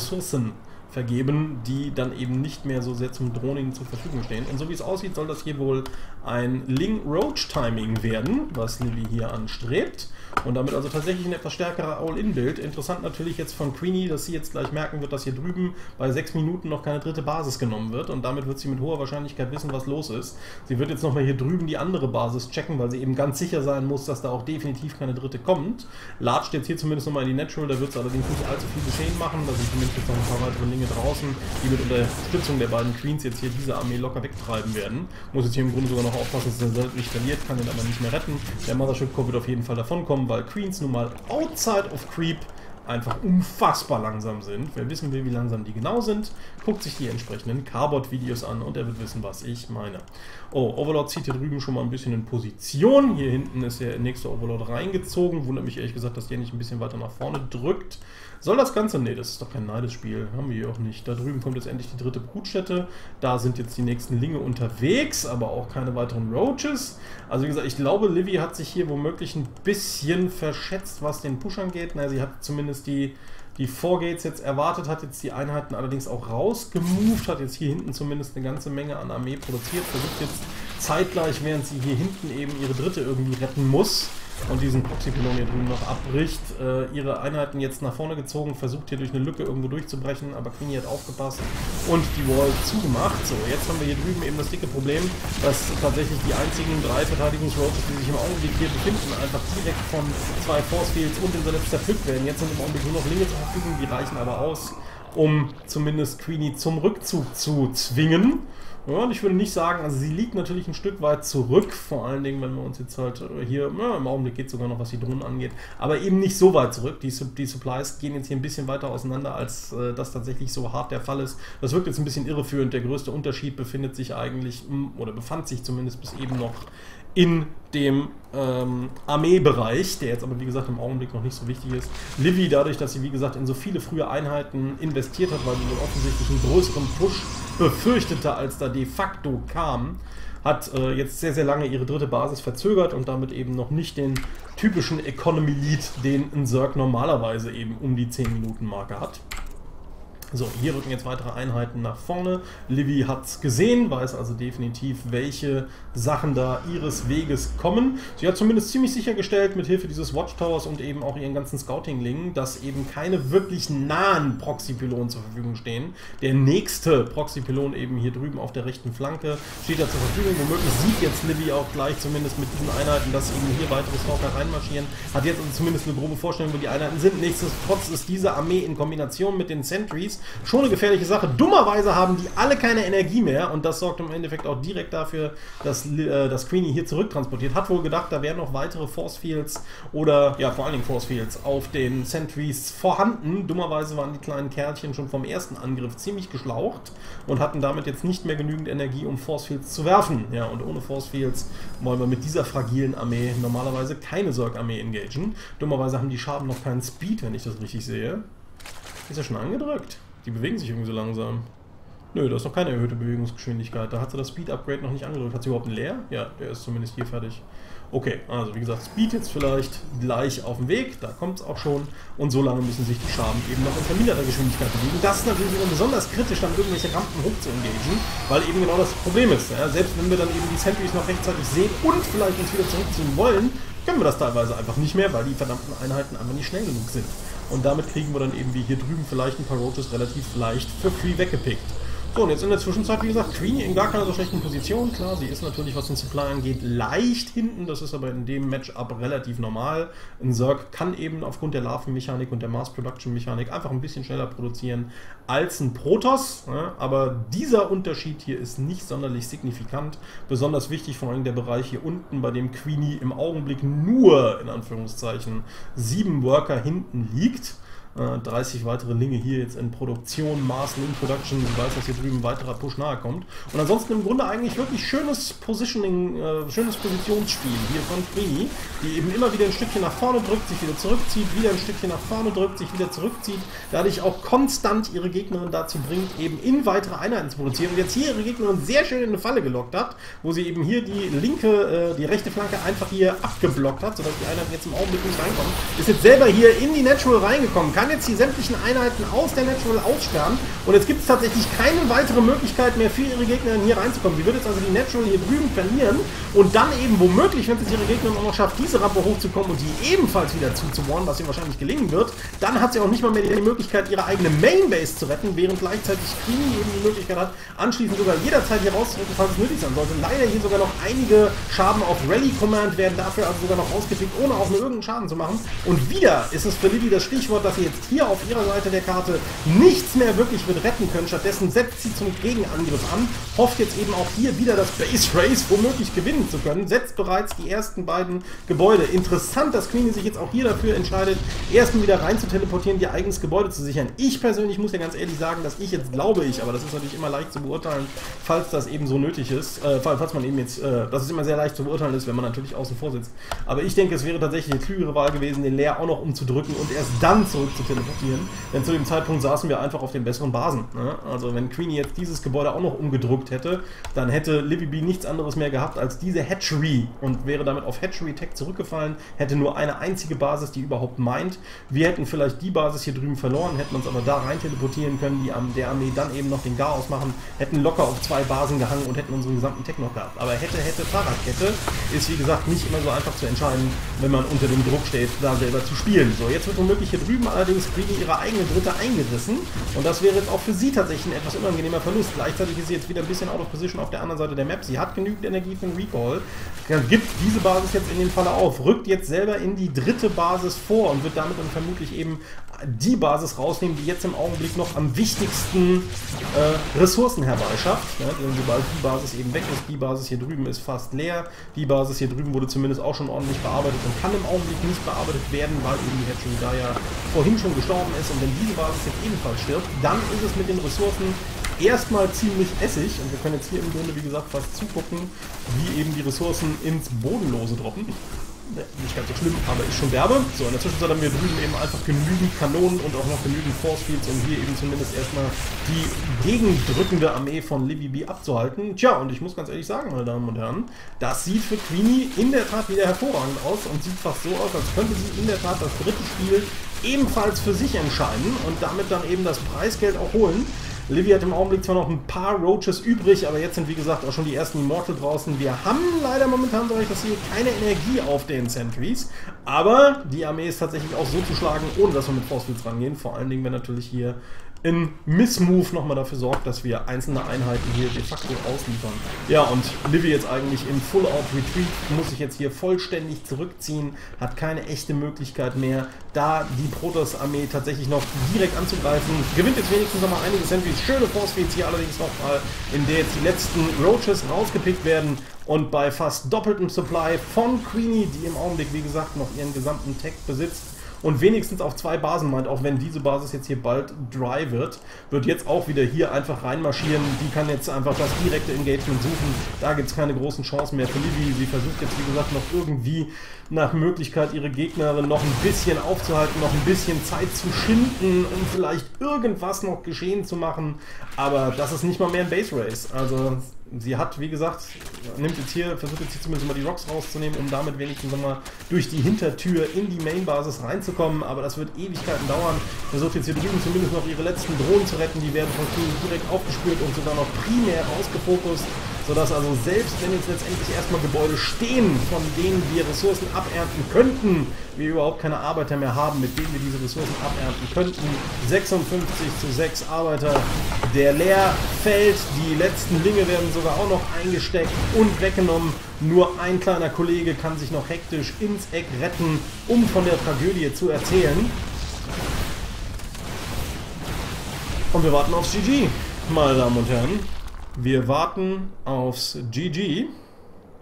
vergeben, die dann eben nicht mehr so sehr zum Drohnen zur Verfügung stehen. Und so wie es aussieht, soll das hier wohl ein Ling-Roach-Timing werden, was Livy hier anstrebt. Und damit also tatsächlich ein etwas stärkerer All-In-Bild. Interessant natürlich jetzt von Queenie, dass sie jetzt gleich merken wird, dass hier drüben bei 6 Minuten noch keine dritte Basis genommen wird. Und damit wird sie mit hoher Wahrscheinlichkeit wissen, was los ist. Sie wird jetzt nochmal hier drüben die andere Basis checken, weil sie eben ganz sicher sein muss, dass da auch definitiv keine dritte kommt. Latscht jetzt hier zumindest nochmal in die Natural, da wird es allerdings nicht allzu viel geschehen machen. Da sind zumindest jetzt noch ein paar weitere Linge draußen, die mit Unterstützung der beiden Queens jetzt hier diese Armee locker wegtreiben werden. Muss jetzt hier im Grunde sogar noch aufpassen, dass er nicht verliert, kann ihn aber nicht mehr retten. Der Mothership Core wird auf jeden Fall davon kommen, weil Queens nun mal outside of Creep einfach unfassbar langsam sind. Wer wissen will, wie langsam die genau sind, guckt sich die entsprechenden Carbot-Videos an und er wird wissen, was ich meine. Oh, Overlord zieht hier drüben schon mal ein bisschen in Position. Hier hinten ist der nächste Overlord reingezogen. Wundert mich ehrlich gesagt, dass der nicht ein bisschen weiter nach vorne drückt. Soll das Ganze? Nee, das ist doch kein Neidesspiel. Haben wir hier auch nicht. Da drüben kommt jetzt endlich die dritte Brutstätte. Da sind jetzt die nächsten Linge unterwegs, aber auch keine weiteren Roaches. Also wie gesagt, ich glaube, Livy hat sich hier womöglich ein bisschen verschätzt, was den Push angeht. Na, sie hat zumindest die 4-Gates jetzt erwartet, hat jetzt die Einheiten allerdings auch rausgemoved, hat jetzt hier hinten zumindest eine ganze Menge an Armee produziert, versucht jetzt zeitgleich, während sie hier hinten eben ihre dritte irgendwie retten muss und diesen Proxy-Pylon hier drüben noch abbricht, ihre Einheiten jetzt nach vorne gezogen, versucht hier durch eine Lücke irgendwo durchzubrechen, aber Queenie hat aufgepasst und die Wall zugemacht. So, jetzt haben wir hier drüben eben das dicke Problem, dass tatsächlich die einzigen 3 Verteidigungsroaches, die sich im Augenblick hier befinden, einfach direkt von 2 Force Fields und Internet zerpflückt werden. Jetzt sind im Augenblick nur noch Linge zur Verfügung, die reichen aber aus, um zumindest Queenie zum Rückzug zu zwingen. Ja, und ich würde nicht sagen, also sie liegt natürlich ein Stück weit zurück, vor allen Dingen, wenn wir uns jetzt halt hier, ja, im Augenblick geht sogar noch, was die Drohnen angeht, aber eben nicht so weit zurück. Die Supplies gehen jetzt hier ein bisschen weiter auseinander, als das tatsächlich so hart der Fall ist. Das wirkt jetzt ein bisschen irreführend. Der größte Unterschied befindet sich eigentlich, oder befand sich zumindest bis eben noch in dem Armeebereich, der jetzt aber wie gesagt im Augenblick noch nicht so wichtig ist. Livy, dadurch, dass sie wie gesagt in so viele frühe Einheiten investiert hat, weil sie wohl offensichtlich einen größeren Push befürchtete, als da de facto kam, hat jetzt sehr, sehr lange ihre dritte Basis verzögert und damit eben noch nicht den typischen Economy Lead, den ein Zerg normalerweise eben um die 10-Minuten-Marke hat. So, hier rücken jetzt weitere Einheiten nach vorne. Livy hat es gesehen, weiß also definitiv, welche Sachen da ihres Weges kommen. Sie hat zumindest ziemlich sichergestellt, mit Hilfe dieses Watchtowers und eben auch ihren ganzen Scouting-Lingen, dass eben keine wirklich nahen Proxy-Pylonen zur Verfügung stehen. Der nächste Proxy-Pylon eben hier drüben auf der rechten Flanke steht da zur Verfügung. Womöglich sieht jetzt Livy auch gleich zumindest mit diesen Einheiten, dass eben hier weitere Stalker reinmarschieren. Hat jetzt also zumindest eine grobe Vorstellung, wo die Einheiten sind. Nichtsdestotrotz ist diese Armee in Kombination mit den Sentries schon eine gefährliche Sache. Dummerweise haben die alle keine Energie mehr und das sorgt im Endeffekt auch direkt dafür, dass Queenie hier zurücktransportiert. Hat wohl gedacht, da wären noch weitere Force Fields oder, ja, vor allen Dingen Force Fields auf den Sentries vorhanden. Dummerweise waren die kleinen Kerlchen schon vom ersten Angriff ziemlich geschlaucht und hatten damit jetzt nicht mehr genügend Energie, um Force Fields zu werfen. Ja, und ohne Force Fields wollen wir mit dieser fragilen Armee normalerweise keine Zerg-Armee engagen. Dummerweise haben die Schaden noch keinen Speed, wenn ich das richtig sehe. Ist ja schon angedrückt. Die bewegen sich irgendwie so langsam. Nö, da ist noch keine erhöhte Bewegungsgeschwindigkeit. Da hat sie das Speed-Upgrade noch nicht angedrückt. Hat sie überhaupt einen leer? Ja, der ist zumindest hier fertig. Okay, also wie gesagt, Speed jetzt vielleicht gleich auf dem Weg. Da kommt es auch schon. Und so lange müssen sich die Schaden eben noch in verminderter Geschwindigkeit bewegen. Das ist natürlich immer besonders kritisch, dann irgendwelche Rampen hoch zu engagen, weil eben genau das Problem ist. Ja, selbst wenn wir dann eben die Sentries noch rechtzeitig sehen und vielleicht uns wieder zurückziehen wollen, können wir das teilweise einfach nicht mehr, weil die verdammten Einheiten einfach nicht schnell genug sind. Und damit kriegen wir dann eben wie hier drüben vielleicht ein paar Roaches relativ leicht für free weggepickt. So, und jetzt in der Zwischenzeit, wie gesagt, Queenie in gar keiner so schlechten Position. Klar, sie ist natürlich, was den Supply angeht, leicht hinten. Das ist aber in dem Matchup relativ normal. Ein Zerg kann eben aufgrund der Larvenmechanik und der Mass-Production-Mechanik einfach ein bisschen schneller produzieren als ein Protoss. Ja, aber dieser Unterschied hier ist nicht sonderlich signifikant. Besonders wichtig vor allem der Bereich hier unten, bei dem Queenie im Augenblick nur, in Anführungszeichen, 7 Worker hinten liegt. 30 weitere Linge hier jetzt in Produktion, Mars Link Production, ich weiß, dass hier drüben ein weiterer Push nahe kommt. Und ansonsten im Grunde eigentlich wirklich schönes Positioning, schönes Positionsspiel hier von Queenie, die eben immer wieder ein Stückchen nach vorne drückt, sich wieder zurückzieht, wieder ein Stückchen nach vorne drückt, sich wieder zurückzieht, dadurch auch konstant ihre Gegnerin dazu bringt, eben in weitere Einheiten zu produzieren. Und jetzt hier ihre Gegnerin sehr schön in eine Falle gelockt hat, wo sie eben hier die rechte Flanke einfach hier abgeblockt hat, sodass die Einheiten jetzt im Augenblick nicht reinkommen. Ist jetzt selber hier in die Natural reingekommen, kann jetzt die sämtlichen Einheiten aus der Natural aussperren und jetzt gibt es tatsächlich keine weitere Möglichkeit mehr für ihre Gegnerin hier reinzukommen. Sie wird jetzt also die Natural hier drüben verlieren und dann eben womöglich, wenn es ihre Gegnerin auch noch schafft, diese Rampe hochzukommen und die ebenfalls wieder zuzuwarnen, was ihr wahrscheinlich gelingen wird, dann hat sie auch nicht mal mehr die Möglichkeit, ihre eigene Mainbase zu retten, während gleichzeitig Queenie eben die Möglichkeit hat, anschließend sogar jederzeit hier rauszurücken, falls es nötig sein sollte. Leider hier sogar noch einige Schaden auf Rally Command werden dafür also sogar noch ausgepickt, ohne auch nur irgendeinen Schaden zu machen. Und wieder ist es für Livy das Stichwort, dass sie jetzt hier auf ihrer Seite der Karte nichts mehr wirklich wird retten können. Stattdessen setzt sie zum Gegenangriff an, hofft jetzt eben auch hier wieder das Base Race womöglich gewinnen zu können, setzt bereits die ersten beiden Gebäude. Interessant, dass Queenie sich jetzt auch hier dafür entscheidet, erstmal wieder rein zu teleportieren, ihr eigenes Gebäude zu sichern. Ich persönlich muss ja ganz ehrlich sagen, dass ich jetzt glaube aber das ist natürlich immer leicht zu beurteilen, falls das eben so nötig ist, falls man eben jetzt, dass es immer sehr leicht zu beurteilen ist, wenn man natürlich außen vor sitzt. Aber ich denke, es wäre tatsächlich eine klügere Wahl gewesen, den Leer auch noch umzudrücken und erst dann zurück zu teleportieren, denn zu dem Zeitpunkt saßen wir einfach auf den besseren Basen. Ne? Also wenn Queenie jetzt dieses Gebäude auch noch umgedruckt hätte, dann hätte Livy B nichts anderes mehr gehabt als diese Hatchery und wäre damit auf Hatchery Tech zurückgefallen, hätte nur eine einzige Basis, die überhaupt meint. Wir hätten vielleicht die Basis hier drüben verloren, hätten uns aber da rein teleportieren können, die der Armee dann eben noch den Garaus machen, hätten locker auf 2 Basen gehangen und hätten unseren gesamten Tech noch gehabt. Aber hätte, Fahrradkette ist wie gesagt nicht immer so einfach zu entscheiden, wenn man unter dem Druck steht, da selber zu spielen. So, jetzt wird womöglich hier drüben allerdings Queenie ihre eigene dritte eingerissen und das wäre jetzt auch für sie tatsächlich ein etwas unangenehmer Verlust. Gleichzeitig ist sie jetzt wieder ein bisschen out of position auf der anderen Seite der Map. Sie hat genügend Energie für den Recall, gibt diese Basis jetzt in dem Falle auf, rückt jetzt selber in die dritte Basis vor und wird damit dann vermutlich eben die Basis rausnehmen, die jetzt im Augenblick noch am wichtigsten Ressourcen herbeischafft. Ne? Denn sobald die Basis eben weg ist, die Basis hier drüben ist fast leer, die Basis hier drüben wurde zumindest auch schon ordentlich bearbeitet und kann im Augenblick nicht bearbeitet werden, weil eben die Hatchery da ja vorhin schon gestorben ist und wenn diese Basis jetzt ebenfalls stirbt, dann ist es mit den Ressourcen erstmal ziemlich essig und wir können jetzt hier im Grunde, wie gesagt, fast zugucken, wie eben die Ressourcen ins Bodenlose droppen. Nicht ganz so schlimm, aber ist schon derbe. So, in der Zwischenzeit haben wir drüben eben einfach genügend Kanonen und auch noch genügend Force Fields, um hier eben zumindest erstmal die gegendrückende Armee von Livy B abzuhalten. Tja, und ich muss ganz ehrlich sagen, meine Damen und Herren, das sieht für Queenie in der Tat wieder hervorragend aus und sieht fast so aus, als könnte sie in der Tat das dritte Spiel ebenfalls für sich entscheiden und damit dann eben das Preisgeld auch holen. Livy hat im Augenblick zwar noch ein paar Roaches übrig, aber jetzt sind wie gesagt auch schon die ersten Immortal draußen. Wir haben leider momentan, sage ich das hier, keine Energie auf den Sentries, aber die Armee ist tatsächlich auch so zu schlagen, ohne dass wir mit Force Fields rangehen. Vor allen Dingen, wenn natürlich hier in Missmove nochmal dafür sorgt, dass wir einzelne Einheiten hier de facto ausliefern. Ja, und Livy jetzt eigentlich im Full-Out-Retreat, muss sich jetzt hier vollständig zurückziehen, hat keine echte Möglichkeit mehr, da die Protoss-Armee tatsächlich noch direkt anzugreifen. Gewinnt jetzt wenigstens nochmal einige Sentries, schöne Force-Fields hier allerdings nochmal, in der jetzt die letzten Roaches rausgepickt werden und bei fast doppeltem Supply von Queenie, die im Augenblick, wie gesagt, noch ihren gesamten Tech besitzt, und wenigstens auf 2 Basen meint, auch wenn diese Basis jetzt hier bald dry wird jetzt auch wieder hier einfach reinmarschieren. Die kann jetzt einfach das direkte Engagement suchen. Da gibt es keine großen Chancen mehr für Livy. Sie versucht jetzt, wie gesagt, noch irgendwie nach Möglichkeit ihre Gegnerin noch ein bisschen aufzuhalten, noch ein bisschen Zeit zu schinden, um vielleicht irgendwas noch geschehen zu machen. Aber das ist nicht mal mehr ein Base Race. Also sie hat, wie gesagt, versucht jetzt hier zumindest mal die Rocks rauszunehmen, um damit wenigstens nochmal durch die Hintertür in die Main-Basis reinzukommen, aber das wird Ewigkeiten dauern. Versucht jetzt hier drüben zumindest noch ihre letzten Drohnen zu retten, die werden von Queen direkt aufgespürt und sogar noch primär ausgefokust, sodass also selbst wenn jetzt letztendlich erstmal Gebäude stehen, von denen wir Ressourcen abernten könnten, wir überhaupt keine Arbeiter mehr haben, mit denen wir diese Ressourcen abernten könnten. 56:6 Arbeiter, der Leer fällt, die letzten Linge werden sogar auch noch eingesteckt und weggenommen. Nur ein kleiner Kollege kann sich noch hektisch ins Eck retten, um von der Tragödie zu erzählen. Und wir warten aufs GG, meine Damen und Herren. Wir warten aufs GG.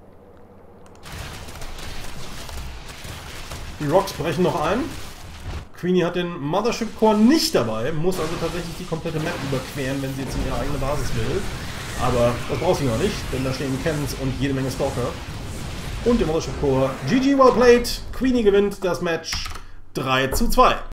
Die Rocks brechen noch ein. Queenie hat den Mothership Core nicht dabei, muss also tatsächlich die komplette Map überqueren, wenn sie jetzt in ihre eigene Basis will. Aber das braucht sie noch nicht, denn da stehen Cans und jede Menge Stalker. Und der Mothership Core. GG, well played. Queenie gewinnt das Match 3:2.